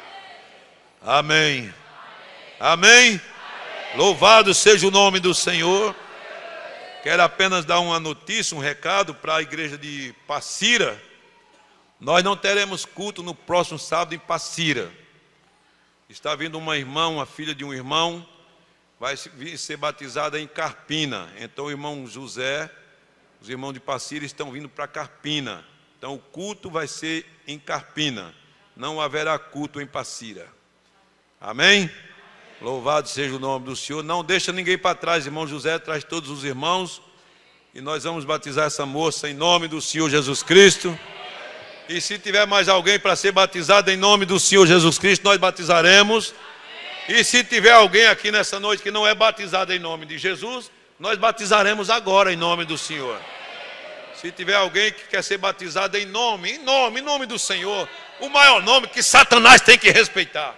Amém. Amém. Louvado seja o nome do Senhor. Quero apenas dar uma notícia, um recado para a igreja de Passira. Nós não teremos culto no próximo sábado em Passira. Está vindo uma irmã, uma filha de um irmão, vai ser batizada em Carpina. Então o irmão José, os irmãos de Passira estão vindo para Carpina. Então o culto vai ser em Carpina. Não haverá culto em Passira. Amém? Louvado seja o nome do Senhor. Não deixa ninguém para trás, irmão José, traz todos os irmãos. E nós vamos batizar essa moça em nome do Senhor Jesus Cristo. E se tiver mais alguém para ser batizado em nome do Senhor Jesus Cristo, nós batizaremos. E se tiver alguém aqui nessa noite que não é batizado em nome de Jesus, nós batizaremos agora em nome do Senhor. Se tiver alguém que quer ser batizado em nome do Senhor, o maior nome que Satanás tem que respeitar.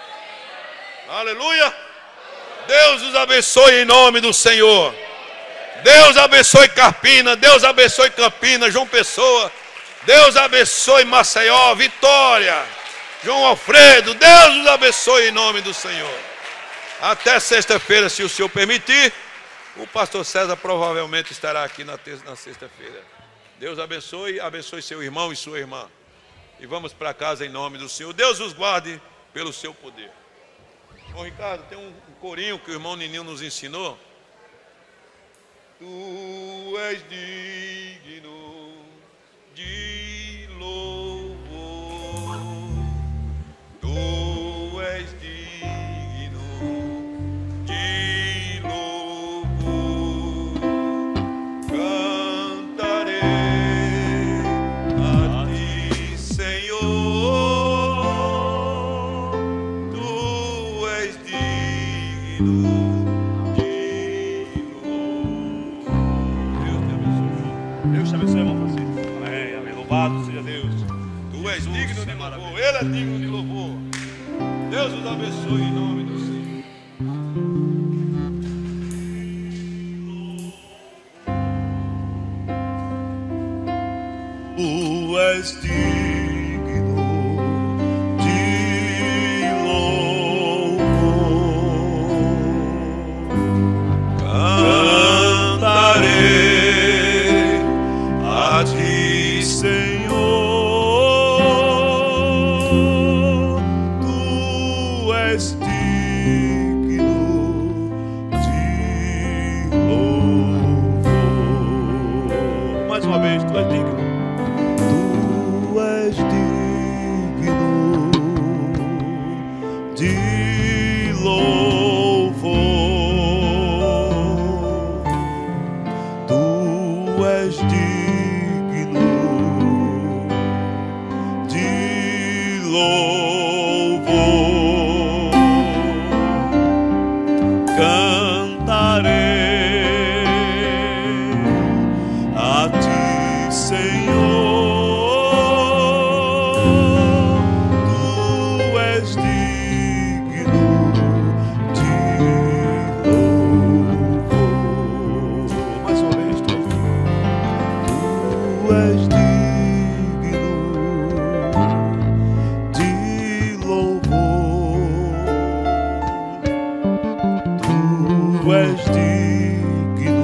Aleluia. Deus os abençoe em nome do Senhor. Deus abençoe Carpina, Deus abençoe Campinas, João Pessoa. Deus abençoe Maceió, Vitória, João Alfredo. Deus os abençoe em nome do Senhor. Até sexta-feira, se o Senhor permitir. O pastor César provavelmente estará aqui na sexta-feira. Deus abençoe, abençoe seu irmão e sua irmã. E vamos para casa em nome do Senhor. Deus os guarde pelo seu poder. Bom, Ricardo, tem um corinho que o irmão Nininho nos ensinou. Tu és digno de louvor. Tu és digno de louvor. Cantarei a ti, Senhor. Tu és digno. Deus te abençoe, irmão Francisco. Amém, amém. Louvado seja Deus. Tu és digno de louvor, Ele é digno de louvor. Deus os abençoe em nome do Senhor. Tu és digno de louvor. Cantarei a ti, Senhor. Tu és digno de louvor. Mais uma vez, tu és digno. Tu és digno de louvor. Tu és digno de louvor. és digno de louvor, tu és digno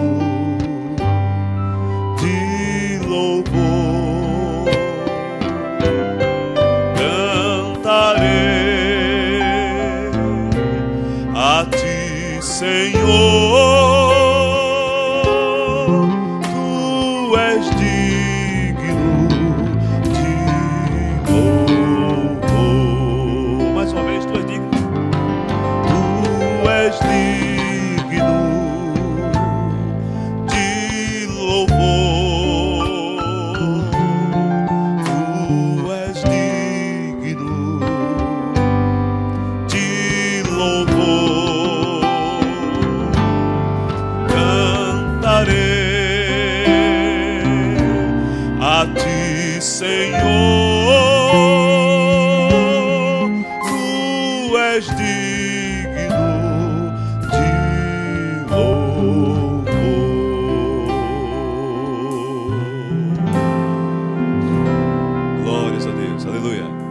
de louvor. Cantarei a ti, Senhor. Senhor, tu és digno de louvor. Glórias a Deus, aleluia.